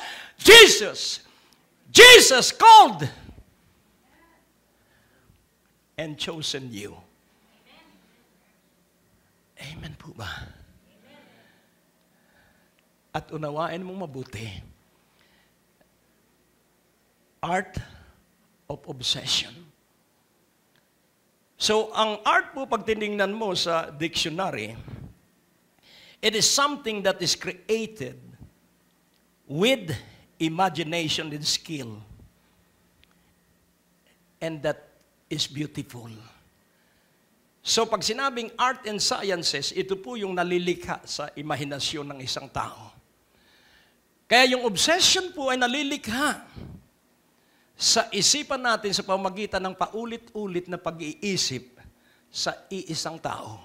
Jesus called and chosen you. Amen po ba? At unawain mong mabuti. Art of obsession. So, ang art po, pag tinignan mo sa dictionary, it is something that is created with imagination and skill. And that is beautiful. So, pag sinabing art and sciences, ito po yung nalilikha sa imahinasyon ng isang tao. Kaya yung obsession po ay nalilikha sa isipan natin sa pamamagitan ng paulit-ulit na pag-iisip sa iisang tao.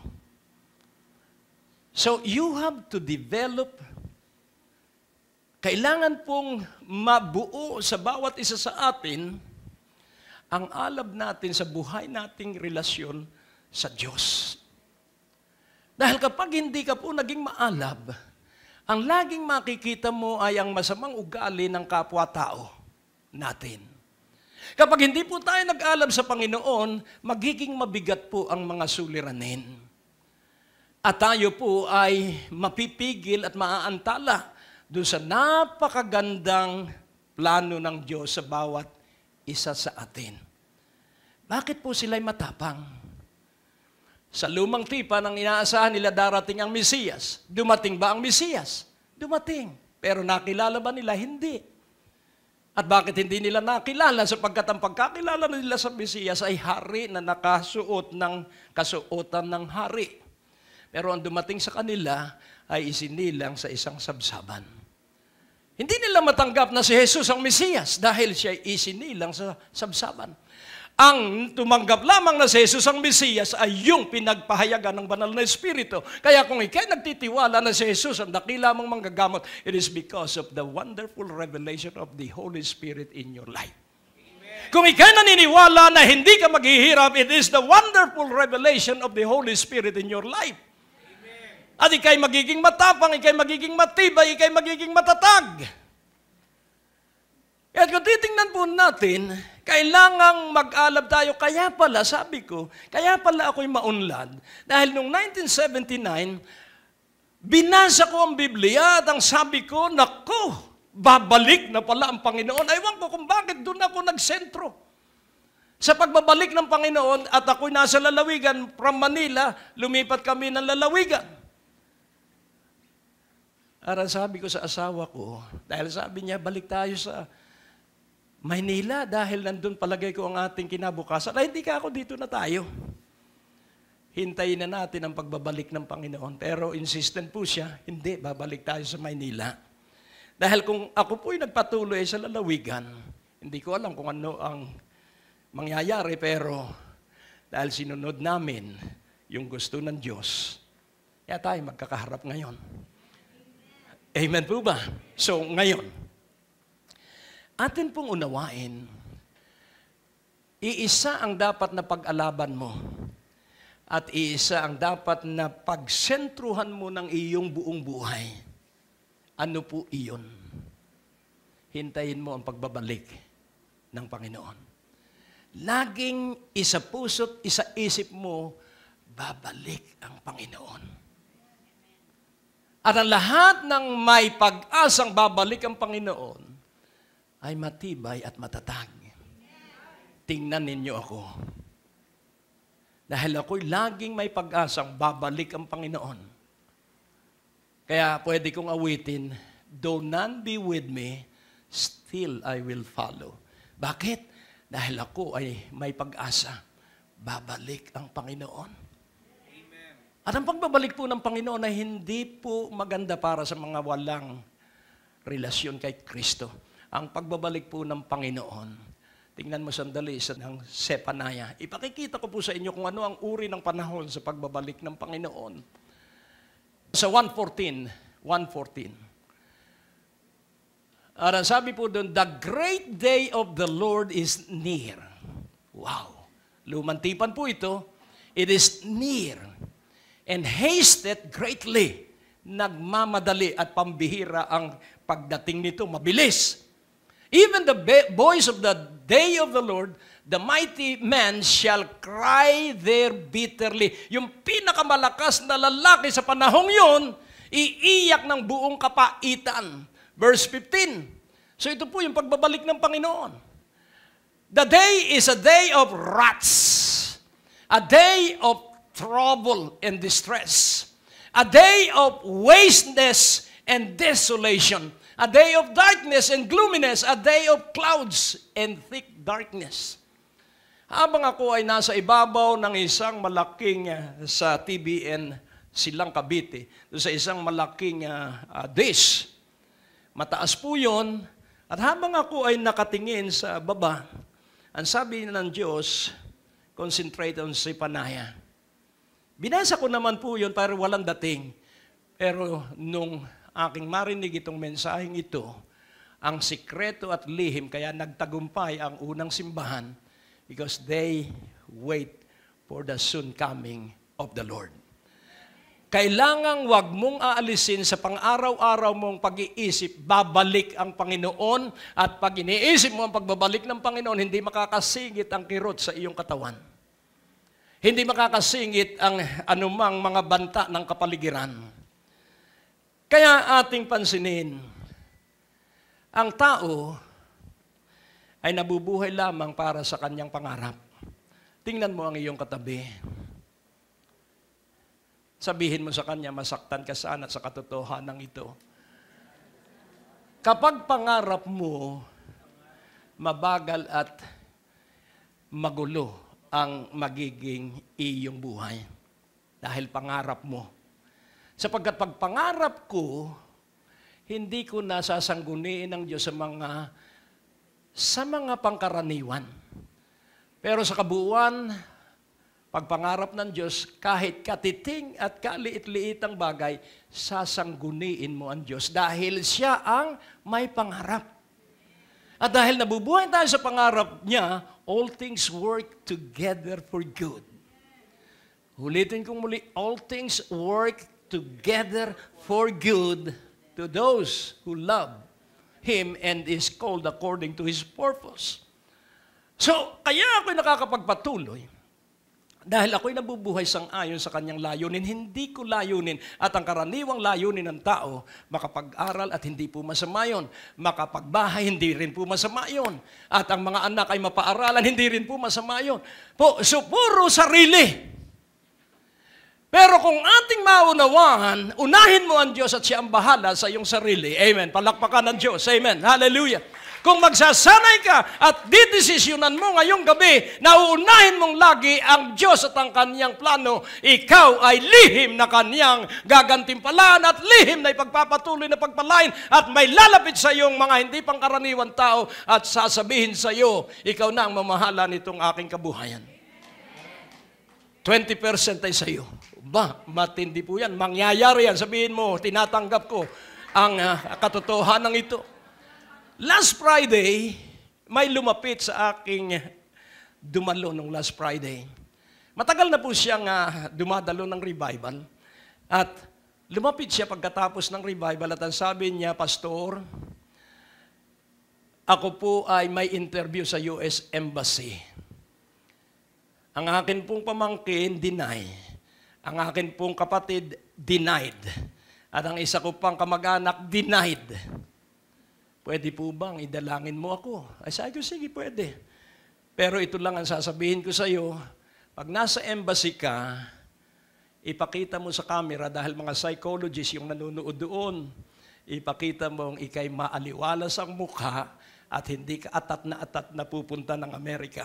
So, you have to develop, kailangan pong mabuo sa bawat isa sa atin ang alab natin sa buhay nating relasyon sa Diyos. Dahil kapag hindi ka po naging maalab, ang laging makikita mo ay ang masamang ugali ng kapwa-tao natin. Kapag hindi po tayo nag-alam sa Panginoon, magiging mabigat po ang mga suliranin. At tayo po ay mapipigil at maaantala doon sa napakagandang plano ng Diyos sa bawat isa sa atin. Bakit po sila'y matapang? Sa lumang tipan, ang inaasahan nila darating ang Mesiyas. Dumating ba ang Mesiyas? Dumating. Pero nakilala ba nila? Hindi. At bakit hindi nila nakilala? Sapagkat ang pagkakilala nila sa Mesiyas ay hari na nakasuot ng kasuotan ng hari. Pero ang dumating sa kanila ay isinilang sa isang sabsaban. Hindi nila matanggap na si Jesus ang Mesiyas dahil siya isinilang sa sabsaban. Ang tumanggap lamang na si Jesus ang Mesiyas ay yung pinagpahayagan ng banal na Espiritu. Kaya kung ikay nagtitiwala na si Jesus ang dakila mong manggagamot, it is because of the wonderful revelation of the Holy Spirit in your life. Amen. Kung ikay naniniwala na hindi ka maghihirap, it is the wonderful revelation of the Holy Spirit in your life. Amen. At ikay magiging matapang, ikay magiging matibay, ikay magiging matatag. At kung titingnan po natin, kailangang mag-alab tayo. Kaya pala, sabi ko, kaya pala ako'y maunlad. Dahil noong 1979, binasa ko ang Biblia at ang sabi ko, naku, babalik na pala ang Panginoon. Ewan ko kung bakit doon ako nagsentro. Sa pagbabalik ng Panginoon at ako'y nasa lalawigan, from Manila, lumipat kami ng lalawigan. Ara sabi ko sa asawa ko, dahil sabi niya, balik tayo sa Maynila dahil nandun palagay ko ang ating kinabukasan. Ay, hindi ka ako, dito na tayo. Hintayin na natin ang pagbabalik ng Panginoon. Pero insistent po siya, hindi, babalik tayo sa Maynila. Dahil kung ako po'y nagpatuloy sa lalawigan, hindi ko alam kung ano ang mangyayari, pero dahil sinunod namin yung gusto ng Diyos, kaya tayo magkakaharap ngayon. Amen po ba? So, ngayon, atin pong unawain, iisa ang dapat na pag-alaban mo at iisa ang dapat na pagsentruhan mo ng iyong buong buhay. Ano po iyon? Hintayin mo ang pagbabalik ng Panginoon. Laging isa puso't isa isip mo, babalik ang Panginoon. At ang lahat ng may pag-asang babalik ang Panginoon, ay matibay at matatag. Tingnan ninyo ako. Dahil ako'y laging may pag-asang babalik ang Panginoon. Kaya pwede kong awitin, though none be with me, still I will follow. Bakit? Dahil ako ay may pag-asa. Babalik ang Panginoon. Amen. At ang pagbabalik po ng Panginoon ay hindi po maganda para sa mga walang relasyon kay Kristo. Ang pagbabalik po ng Panginoon, tingnan mo sandali sa ng Sepanaya. Ipakikita ko po sa inyo kung ano ang uri ng panahon sa pagbabalik ng Panginoon. Sa 1:14. At sabi po doon, the great day of the Lord is near. Wow! Lumantipan po ito. It is near and hasted greatly. Nagmamadali at pambihira ang pagdating nito. Mabilis. Even the boys of the day of the Lord, the mighty men shall cry there bitterly. Yung pinakamalakas na lalaki sa panahong yun, iiyak ng buong kapaitan. Verse 15. So ito po yung pagbabalik ng Panginoon. The day is a day of wrath, a day of trouble and distress, a day of wasteness and desolation, a day of darkness and gloominess, a day of clouds and thick darkness. Habang ako ay nasa ibabaw ng isang malaking sa TBN Silang Cavite, sa isang malaking dish, mataas po yun, at habang ako ay nakatingin sa baba, ang sabi ng Diyos, concentrate on Sepanaya. Binasa ko naman po yun para walang dating, pero nung aking marinig itong mensaheng ito, ang sikreto at lihim, kaya nagtagumpay ang unang simbahan because they wait for the soon coming of the Lord. Kailangang wag mong aalisin sa pang-araw-araw mong pag-iisip, babalik ang Panginoon, at pag iniisip mo ang pagbabalik ng Panginoon, hindi makakasingit ang kirot sa iyong katawan. Hindi makakasingit ang anumang mga banta ng kapaligiran. Kaya ating pansinin, ang tao ay nabubuhay lamang para sa kanyang pangarap. Tingnan mo ang iyong katabi. Sabihin mo sa kanya, masaktan ka sana sa katotohanan ito. Kapag pangarap mo, mabagal at magulo ang magiging iyong buhay. Dahil pangarap mo. Sapagkat pag pangarap ko, hindi ko nasasangguniin ng Diyos sa mga pangkaraniwan. Pero sa kabuuan, pag pangarap ng Diyos, kahit katiting at kaliit-liitang bagay, sasangguniin mo ang Diyos dahil siya ang may pangarap. At dahil nabubuhay tayo sa pangarap niya, all things work together for good. Ulitin kong muli, all things work together for good to those who love Him and is called according to His purpose. So, kaya ako'y nakakapagpatuloy dahil ako'y nabubuhay sang-ayon sa kanyang layunin. Hindi ko layunin at ang karaniwang layunin ng tao, makapag-aral at hindi po masama yun. Makapagbahay, hindi rin po masama yun. At ang mga anak ay mapaaralan, hindi rin po masama yun. So, puro sarili. Pero kung ating maunawaan, unahin mo ang Diyos at siya ang bahala sa iyong sarili. Amen. Palakpakan ng Diyos. Amen. Hallelujah. Kung magsasanay ka at didesisyonan mo ngayong gabi na uunahin mong lagi ang Diyos at ang kanyang plano, ikaw ay lihim na kanyang gagantimpalaan at lihim na ipagpapatuloy na pagpalain at may lalapit sa iyong mga hindi pangkaraniwan tao at sasabihin sa iyo, ikaw na ang mamahala nitong aking kabuhayan. 20% ay sa iyo. Ba, matindi po yan. Mangyayari yan. Sabihin mo, tinatanggap ko ang katotohanan ito. Last Friday, may lumapit sa aking dumalo nung last Friday. Matagal na po siyang dumadalo ng revival. At lumapit siya pagkatapos ng revival at ang sabi niya, Pastor, ako po ay may interview sa US Embassy. Ang akin pong pamangkin, deny. Ang akin pong kapatid, denied. At ang isa ko pang kamag-anak, denied. Pwede po bang idalangin mo ako? Ay sabi ko, sige, pwede. Pero ito lang ang sasabihin ko sa iyo, pag nasa embassy ka, ipakita mo sa camera dahil mga psychologists yung nanonood doon, ipakita mo ang ikay maaliwalas ang mukha at hindi ka atat na pupunta ng Amerika.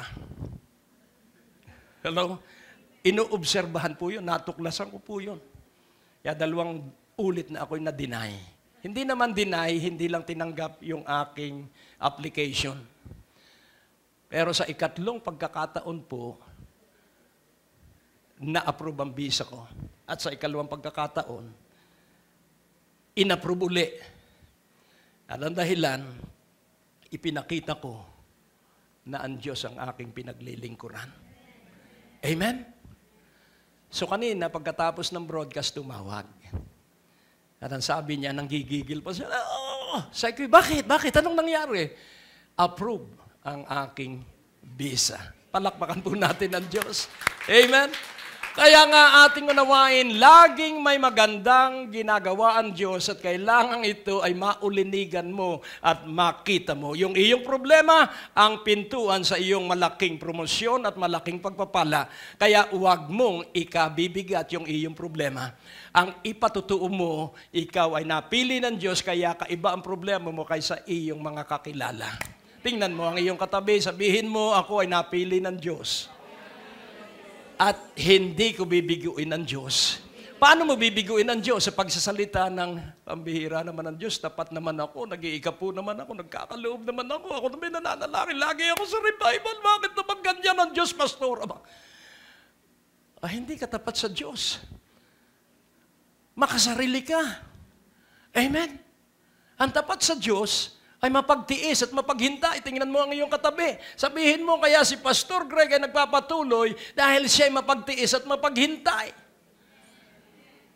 Hello? Inoobserbahan po yun, natuklasan ko po yun. Kaya 2 ulit na ako'y na-deny. Hindi naman deny, hindi lang tinanggap yung aking application. Pero sa ikatlong pagkakataon po, na-approve ang visa ko. At sa ikalawang pagkakataon, in-approve uli. At ang dahilan, ipinakita ko na ang Diyos ang aking pinaglilingkuran. Amen? So kanina, pagkatapos ng broadcast, tumawag. At ang sabi niya, nanggigigil pa siya, sabi ko, bakit? Anong nangyari? Approve ang aking visa. Palakpakan po natin ang Diyos. Amen? Kaya nga ating unawain, laging may magandang ginagawa ang Diyos at kailangan ito ay maulinigan mo at makita mo. Yung iyong problema, ang pintuan sa iyong malaking promosyon at malaking pagpapala. Kaya huwag mong ikabibigat yung iyong problema. Ang ipatutuo mo, ikaw ay napili ng Diyos, kaya kaiba ang problema mo kaysa iyong mga kakilala. Tingnan mo ang iyong katabi, sabihin mo, ako ay napili ng Diyos. At hindi ko bibiguin ng Diyos. Paano mo bibiguin ng Diyos? Sa pagsasalita ng pambihira naman ng Diyos, tapat naman ako, nag-iikapo naman ako, nagkakaloob naman ako naman nananalangin, lagi ako sa revival, bakit naman ganyan ang Diyos, Pastor? Hindi ka tapat sa Diyos. Makasarili ka. Amen? Ang tapat sa Diyos ay mapagtiis at mapaghintay. Tingnan mo ang iyong katabi. Sabihin mo kaya si Pastor Greg ay nagpapatuloy dahil siya ay mapagtiis at mapaghintay.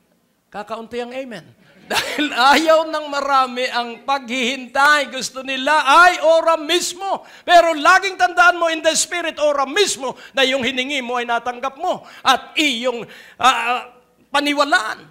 Kakaunti ang amen. Dahil ayaw ng marami ang paghihintay. Gusto nila ay ora mismo. Pero laging tandaan mo in the Spirit, ora mismo, na yung hiningi mo ay natanggap mo. At iyong paniwalaan.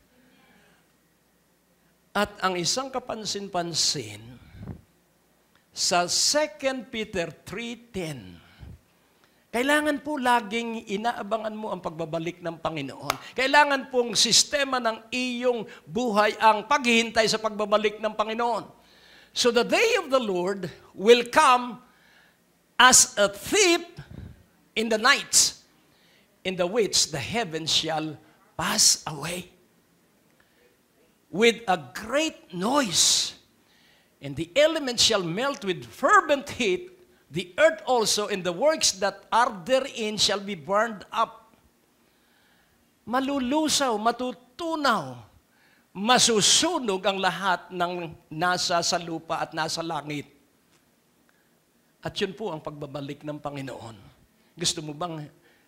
At ang isang kapansin-pansin, sa 2 Peter 3:10, kailangan po laging inaabangan mo ang pagbabalik ng Panginoon. Kailangan pong sistema ng iyong buhay ang paghihintay sa pagbabalik ng Panginoon. So the day of the Lord will come as a thief in the night, in the which the heavens shall pass away with a great noise, and the elements shall melt with fervent heat. The earth also and the works that are therein shall be burned up. Malulusaw, matutunaw, masusunog ang lahat ng nasa sa lupa at nasa langit. At yun po ang pagbabalik ng Panginoon. Gusto mo bang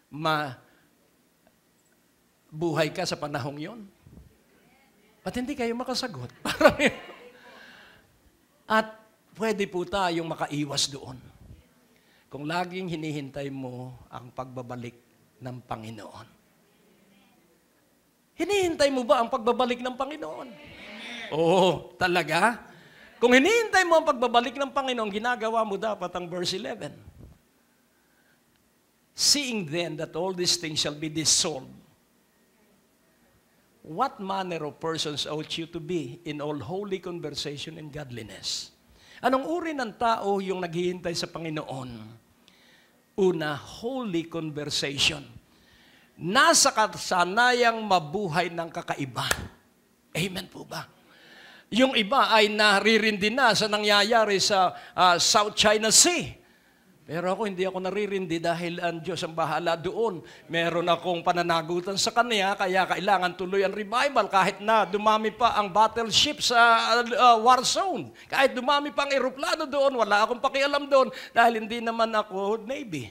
mabuhay ka sa panahong yon? At hindi kayo makasagot. At pwede po tayong makaiwas doon. Kung laging hinihintay mo ang pagbabalik ng Panginoon. Hinihintay mo ba ang pagbabalik ng Panginoon? Oo, talaga? Kung hinihintay mo ang pagbabalik ng Panginoon, ginagawa mo dapat ang verse 11. Seeing then that all these things shall be dissolved, what manner of persons ought you to be in all holy conversation and godliness? Anong uri ng tao yung naghihintay sa Panginoon? Una, holy conversation. Nasa kasanayang mabuhay ng kakaiba. Amen po ba? Yung iba ay naririndi na sa nangyayari sa South China Sea. Pero ako, hindi ako naririndi dahil ang Diyos ang bahala doon. Meron akong pananagutan sa Kanya, kaya kailangan tuloy ang revival kahit na dumami pa ang battleship sa war zone. Kahit dumami pa ang eroplano doon, wala akong pakialam doon dahil hindi naman ako Navy.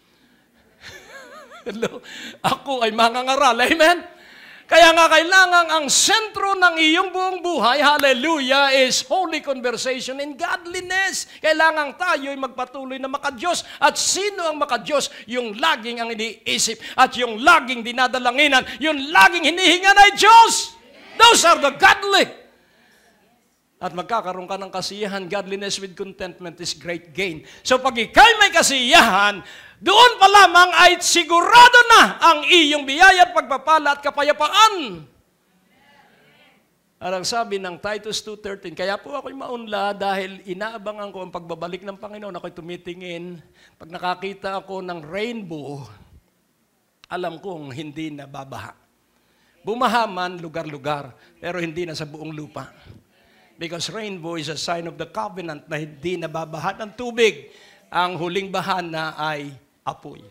Hello? Ako ay mangangaral. Amen? Kaya nga kailangan ang sentro ng iyong buong buhay, hallelujah, is holy conversation and godliness. Kailangan tayo ay magpatuloy na makadiyos. At sino ang makadiyos? Yung laging ang iniisip at yung laging dinadalanginan, yung laging hinihingan ay Diyos. Those are the godly. At magkakaroon ka ng kasiyahan, godliness with contentment is great gain. So pag ikay may kasiyahan, doon pa lamang ay sigurado na ang iyong biyaya at pagpapala at kapayapaan. At ang sabi ng Titus 2:13, kaya po ako'y maunla dahil inaabangan ko ang pagbabalik ng Panginoon. Ako'y tumitingin. Pag nakakita ako ng rainbow, alam kong hindi na babaha. Bumaha man lugar-lugar, pero hindi na sa buong lupa. Because rainbow is a sign of the covenant na hindi nababaha ng tubig. Ang huling bahana ay apoy.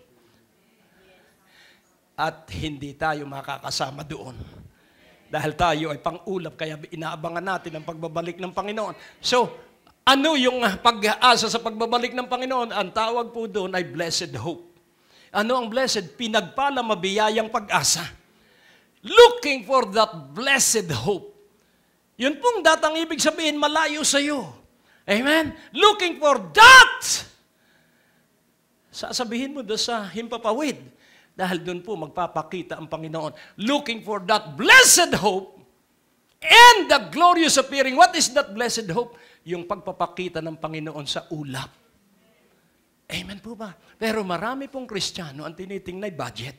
At hindi tayo makakasama doon. Dahil tayo ay pang-ulap, kaya inaabangan natin ang pagbabalik ng Panginoon. So, ano yung pag-asa sa pagbabalik ng Panginoon? Ang tawag po doon ay blessed hope. Ano ang blessed? Pinagpala mabiyayang pag-asa. Looking for that blessed hope. Yun pong datang ibig sabihin, malayo sa iyo. Amen? Looking for that. Sasabihin mo doon sa himpapawid. Dahil doon po magpapakita ang Panginoon. Looking for that blessed hope and the glorious appearing. What is that blessed hope? Yung pagpapakita ng Panginoon sa ulap. Amen po ba? Pero marami pong Kristiyano ang tinitingnay budget.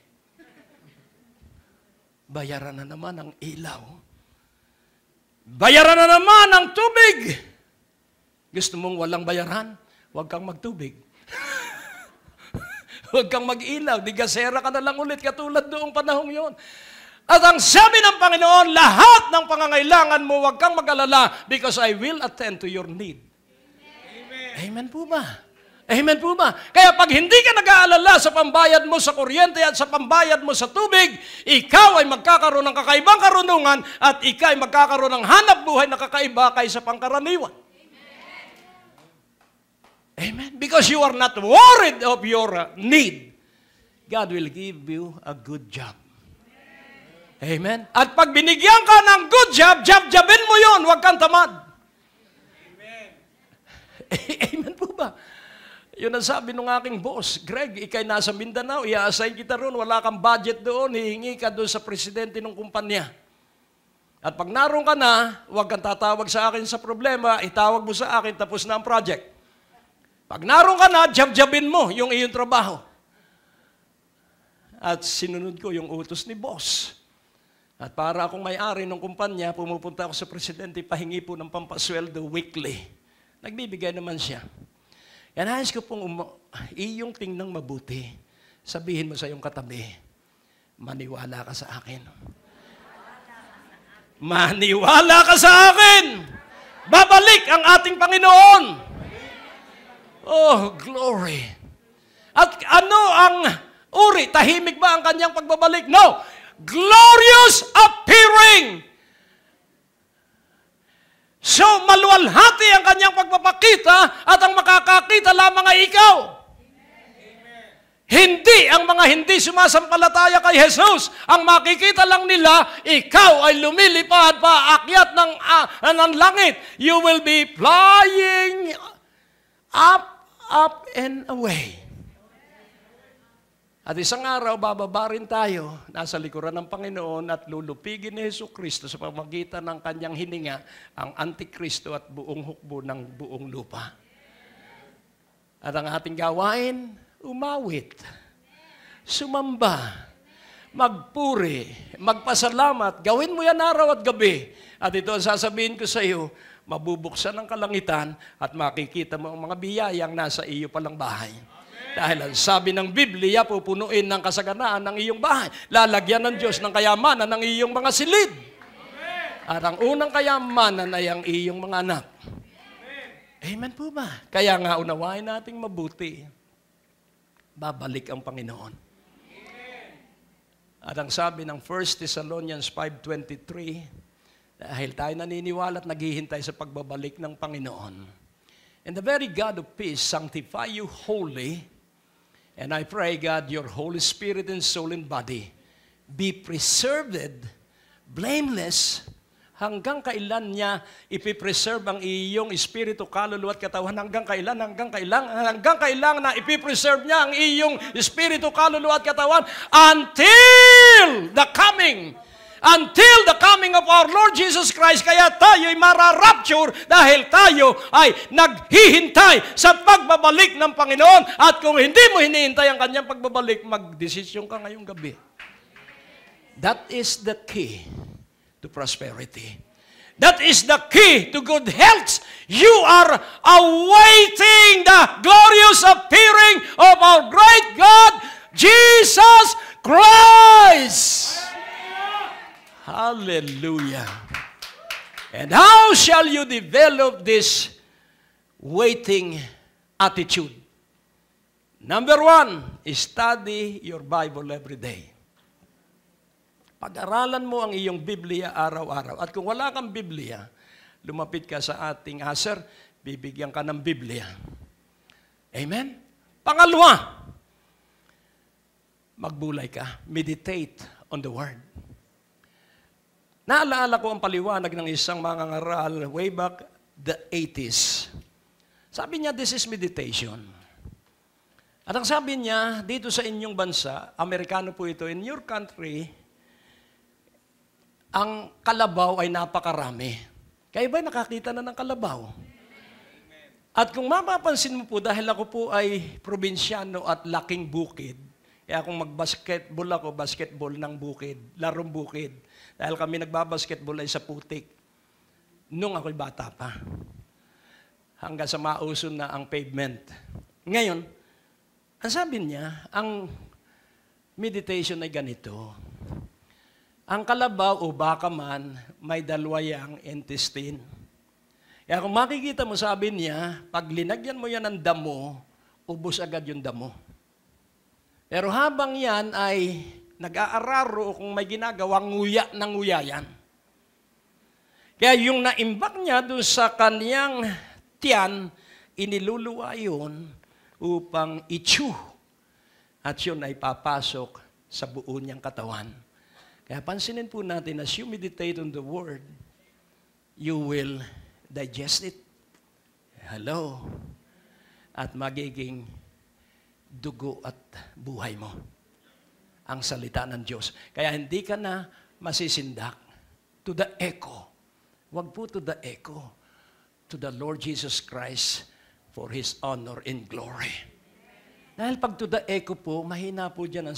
Bayaran na naman ang ilaw. Bayaran na naman ang tubig. Gusto mong walang bayaran? Huwag kang magtubig. Huwag kang mag-ilaw. Di gasera ka na lang ulit katulad doong panahong yon. At ang sabi ng Panginoon, lahat ng pangangailangan mo, huwag kang mag-alala because I will attend to your need. Amen. Amen po ba? Amen po ba? Kaya pag hindi ka nag-aalala sa pambayad mo sa kuryente at sa pambayad mo sa tubig, ikaw ay magkakaroon ng kakaibang karunungan at ikaw ay magkakaroon ng hanap buhay na kakaiba kaysa pangkaraniwan. Amen. Because you are not worried of your need. God will give you a good job. Amen? At pag binigyan ka ng good job, job-jobin mo yun, huwag kang tamad. Amen. Amen po ba? Yun ang sabi ng aking boss, Greg, ikay nasa Mindanao, i-assign kita roon, wala kang budget doon, hihingi ka doon sa presidente ng kumpanya. At pag naroon ka na, huwag kang tatawag sa akin sa problema, itawag mo sa akin, tapos na ang project. Pag naroon ka na, job-jobin mo yung iyong trabaho. At sinunod ko yung utos ni boss. At para akong may-ari ng kumpanya, pumupunta ako sa presidente, pahingi po ng pampasweldo weekly. Nagbibigay naman siya. Yan, nais ko pong iyong tingnang mabuti. Sabihin mo sa iyong katabi, maniwala ka sa akin. Maniwala ka sa akin! Babalik ang ating Panginoon! Oh, glory! At ano ang uri? Tahimik ba ang kanyang pagbabalik? No! Glorious appearing! So, maluwalhati ang kanyang pagpapakita at ang makakakita lamang ay ikaw. Amen. Hindi ang mga hindi sumasampalataya kay Jesus. Ang makikita lang nila, ikaw ay lumilipad paakyat ng langit. You will be flying up and away. At isang araw, bababa rin tayo, nasa likuran ng Panginoon at lulupigin ni Jesucristo sa pamamagitan ng kanyang hininga, ang Antikristo at buong hukbo ng buong lupa. At ang ating gawain, umawit, sumamba, magpuri, magpasalamat. Gawin mo yan araw at gabi. At ito ang sasabihin ko sa iyo, mabubuksan ang kalangitan at makikita mo ang mga biyayang nasa iyo palang bahay. Dahil ang sabi ng Biblia, pupunuin ng kasaganaan ng iyong bahay. Lalagyan ng Diyos ng kayamanan ng iyong mga silid. At ang unang kayamanan ay ang iyong mga anak. Amen po ba? Kaya nga unawain nating mabuti. Babalik ang Panginoon. At ang sabi ng 1 Thessalonians 5:23, dahil tayo naniniwala at naghihintay sa pagbabalik ng Panginoon. And the very God of peace sanctify you wholly. And I pray, God, your Holy Spirit and soul and body be preserved, blameless, hanggang kailan niya ipipreserve ang iyong espiritu, kaluluwa at katawan? Hanggang kailan? Hanggang kailan na ipipreserve niya ang iyong espiritu, kaluluwa at katawan? Until the coming of our Lord Jesus Christ. Kaya tayo ay mararapture dahil tayo ay naghihintay sa pagbabalik ng Panginoon. At kung hindi mo hinihintay ang kanyang pagbabalik, magdesisyon ka ngayong gabi. That is the key to prosperity. That is the key to good health. You are awaiting the glorious appearing of our great God, Jesus Christ. Hallelujah. And how shall you develop this waiting attitude? Number 1, study your Bible every day. Pag-aralan mo ang iyong Biblia araw-araw. At kung wala kang Biblia, lumapit ka sa ating aser, bibigyan ka ng Biblia. Amen? Pangalawa, magbulay ka. Meditate on the Word. Naalala ko ang paliwanag ng isang mangangaral way back the 80s. Sabi niya, this is meditation. At ang sabi niya, dito sa inyong bansa, Amerikano po ito, in your country, ang kalabaw ay napakarami. Kayo ba nakakita na ng kalabaw? At kung mapapansin mo po, dahil ako po ay probinsyano at laking bukid, kaya kung mag-basketball ako, basketball ng bukid, larong bukid. Dahil kami nagbabasketball ay sa putik. Nung ako'y bata pa. Hanggang sa mauso na ang pavement. Ngayon, ang sabi niya, ang meditation ay ganito. Ang kalabaw o baka man, may dalawang intestine. Kaya kung makikita mo, sabi niya, pag linagyan mo yan ng damo, ubos agad yung damo. Pero habang yan ay nag-aararo kung may ginagawang nguya ng nguya yan. Kaya yung naimbak niya doon sa kaniyang tiyan, iniluluwa yun upang i-chew. At yun ay papasok sa buo niyang katawan. Kaya pansinin po natin, as you meditate on the Word, you will digest it. Hello. At magiging dugo at buhay mo ang salita ng Diyos. Kaya hindi ka na masisindak to the echo. Wag po to the echo. To the Lord Jesus Christ for His honor and glory. Dahil pag to the echo po, mahina po dyan ang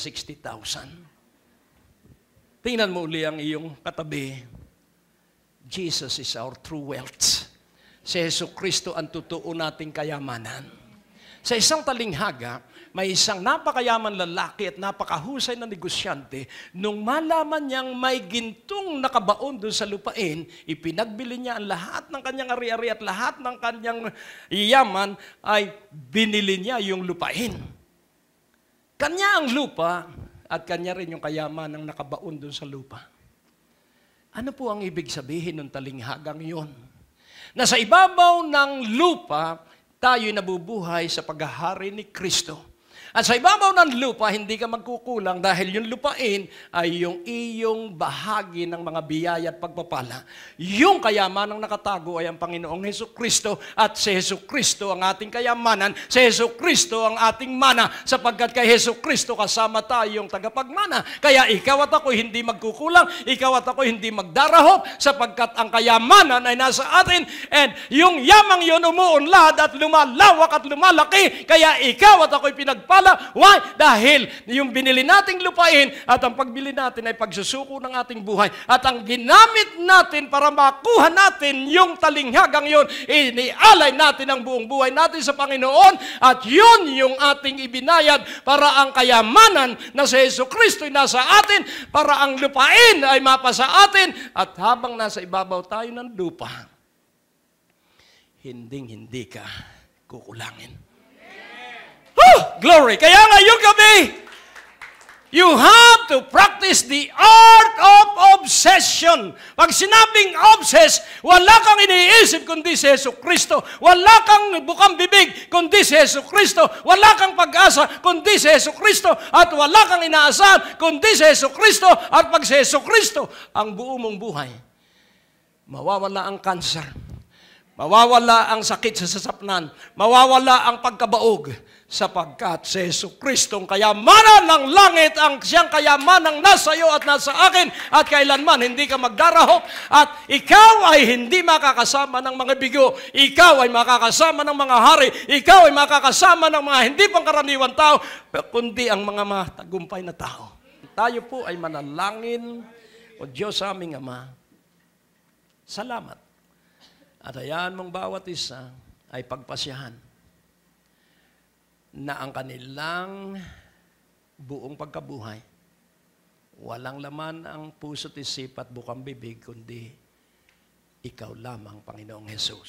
60,000. Tingnan mo uli ang iyong katabi. Jesus is our true wealth. Si Jesucristo ang totoo nating kayamanan. Sa isang talinghaga, may isang napakayaman lalaki at napakahusay na negosyante. Nung malaman niyang may gintong nakabaon doon sa lupain, ipinagbili niya ang lahat ng kanyang ari-ari at lahat ng kanyang yaman ay binili niya yung lupain. Kanya ang lupa at kanya rin yung kayaman ng nakabaon doon sa lupa. Ano po ang ibig sabihin ng talinghagang yun? Na sa ibabaw ng lupa, tayo'y nabubuhay sa paghahari ni Kristo. At sa ibabaw ng lupa, hindi ka magkukulang dahil yung lupain ay yung iyong bahagi ng mga biyaya at pagpapala. Yung kayamanang nakatago ay ang Panginoong Jesucristo at si Jesucristo ang ating kayamanan, si Jesucristo ang ating mana sapagkat kay Jesucristo kasama tayong tagapagmana. Kaya ikaw at ako hindi magkukulang, ikaw at ako hindi magdarahop sapagkat ang kayamanan ay nasa atin and yung yamang yun umuunlad at lumalawak at lumalaki. Kaya ikaw at ako'y pinagpala. Why? Dahil yung binili nating lupain at ang pagbili natin ay pagsusuko ng ating buhay. At ang ginamit natin para makuha natin yung talinghagang yun, inialay natin ang buong buhay natin sa Panginoon at yun yung ating ibinayad para ang kayamanan na si Jesucristo ay nasa atin, para ang lupain ay mapasa atin at habang nasa ibabaw tayo ng lupa, hindi ka kukulangin. Glory! Kaya ngayong gabi, you have to practice the art of obsession. Pag sinabing obsess, wala kang iniisip kundi si Jesucristo. Wala kang bukang bibig kundi si Jesucristo. Wala kang pag-asa kundi si Jesucristo. At wala kang inaasahan kundi si Jesucristo. At pag si Jesucristo, ang buo mong buhay, mawawala ang kanser. Mawawala ang sakit sa sasapnan. Mawawala ang pagkabaog. Sapagkat si Jesucristo ang kayamanan ng langit, ang siyang kayamanang nasa iyo at nasa akin, at kailanman hindi ka magdarahop, at ikaw ay hindi makakasama ng mga bigo, ikaw ay makakasama ng mga hari, ikaw ay makakasama ng mga hindi pangkaraniwan tao, kundi ang mga matagumpay na tao. Tayo po ay manalangin. O Diyos aming Ama, salamat. At hayaan mong bawat isa ay pagpasyahan na ang kanilang buong pagkabuhay, walang laman ang puso't isip at bukang bibig, kundi ikaw lamang, Panginoong Jesus.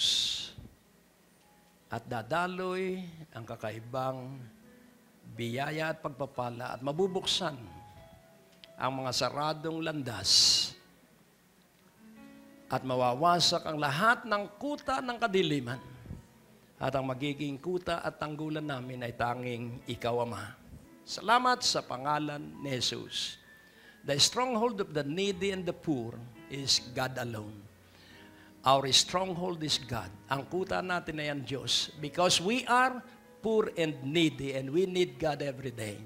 At dadaloy ang kakaibang biyaya at pagpapala at mabubuksan ang mga saradong landas at mawawasak ang lahat ng kuta ng kadiliman. At ang magiging kuta at tanggulan namin ay tanging ikaw, Ama. Salamat sa pangalan ni Jesus. The stronghold of the needy and the poor is God alone. Our stronghold is God. Ang kuta natin ay ang Diyos because we are poor and needy and we need God every day.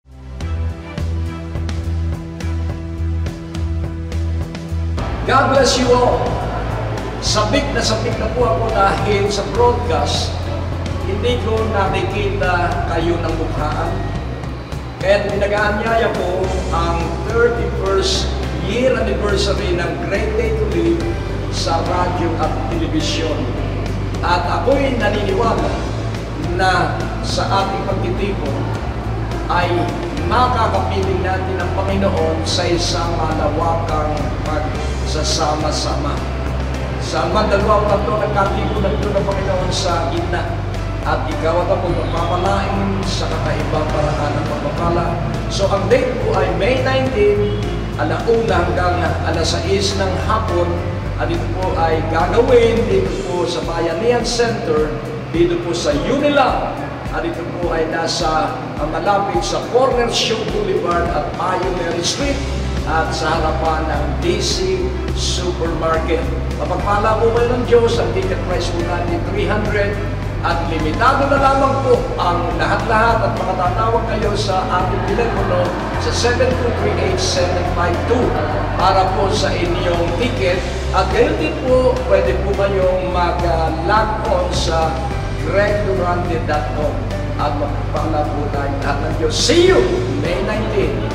God bless you all. Sabik na po ako dahil sa broadcast, hindi ko nakikita kayo ng mukhaan. Kaya pinag-aanyaya ko ang 31st year anniversary ng Great Day to Live sa radyo at telebisyon. At ako'y naniniwala na sa ating pagtitipon ay makakapiling natin ang Panginoon sa isang malawakang pagsasama-sama. Sa dalawang tatlo nagkatipunan doon ng Panginoon sa gitna. At ikaw at ako magpapalain sa kakaibang paraan ng pagpapala. So ang date po ay May 19, alauna hanggang alas 6 ng hapon. At ito po ay gagawin dito po sa Bayanihan Center, dito po sa Unilab. At ito po ay nasa malapit sa Corner Show Boulevard at Pioneer Street. at sa harapan ng DC Supermarket. Mapagpala po kayo ng Diyos, ang ticket price po natin 300 at limitado na lamang po ang lahat-lahat at makatatawag kayo sa ating telepono sa 7238752 para po sa inyong ticket. At gayon din po, pwede po kayong mag-log on sa gregdurante.com at magpapala po tayo lahat ng Diyos. See you May 19,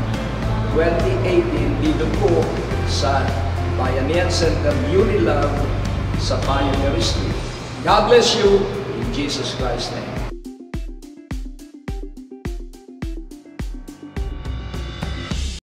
2018 dito po sa Bayanihan Center, Unilove sa Pioneer Street. God bless you in Jesus Christ's name.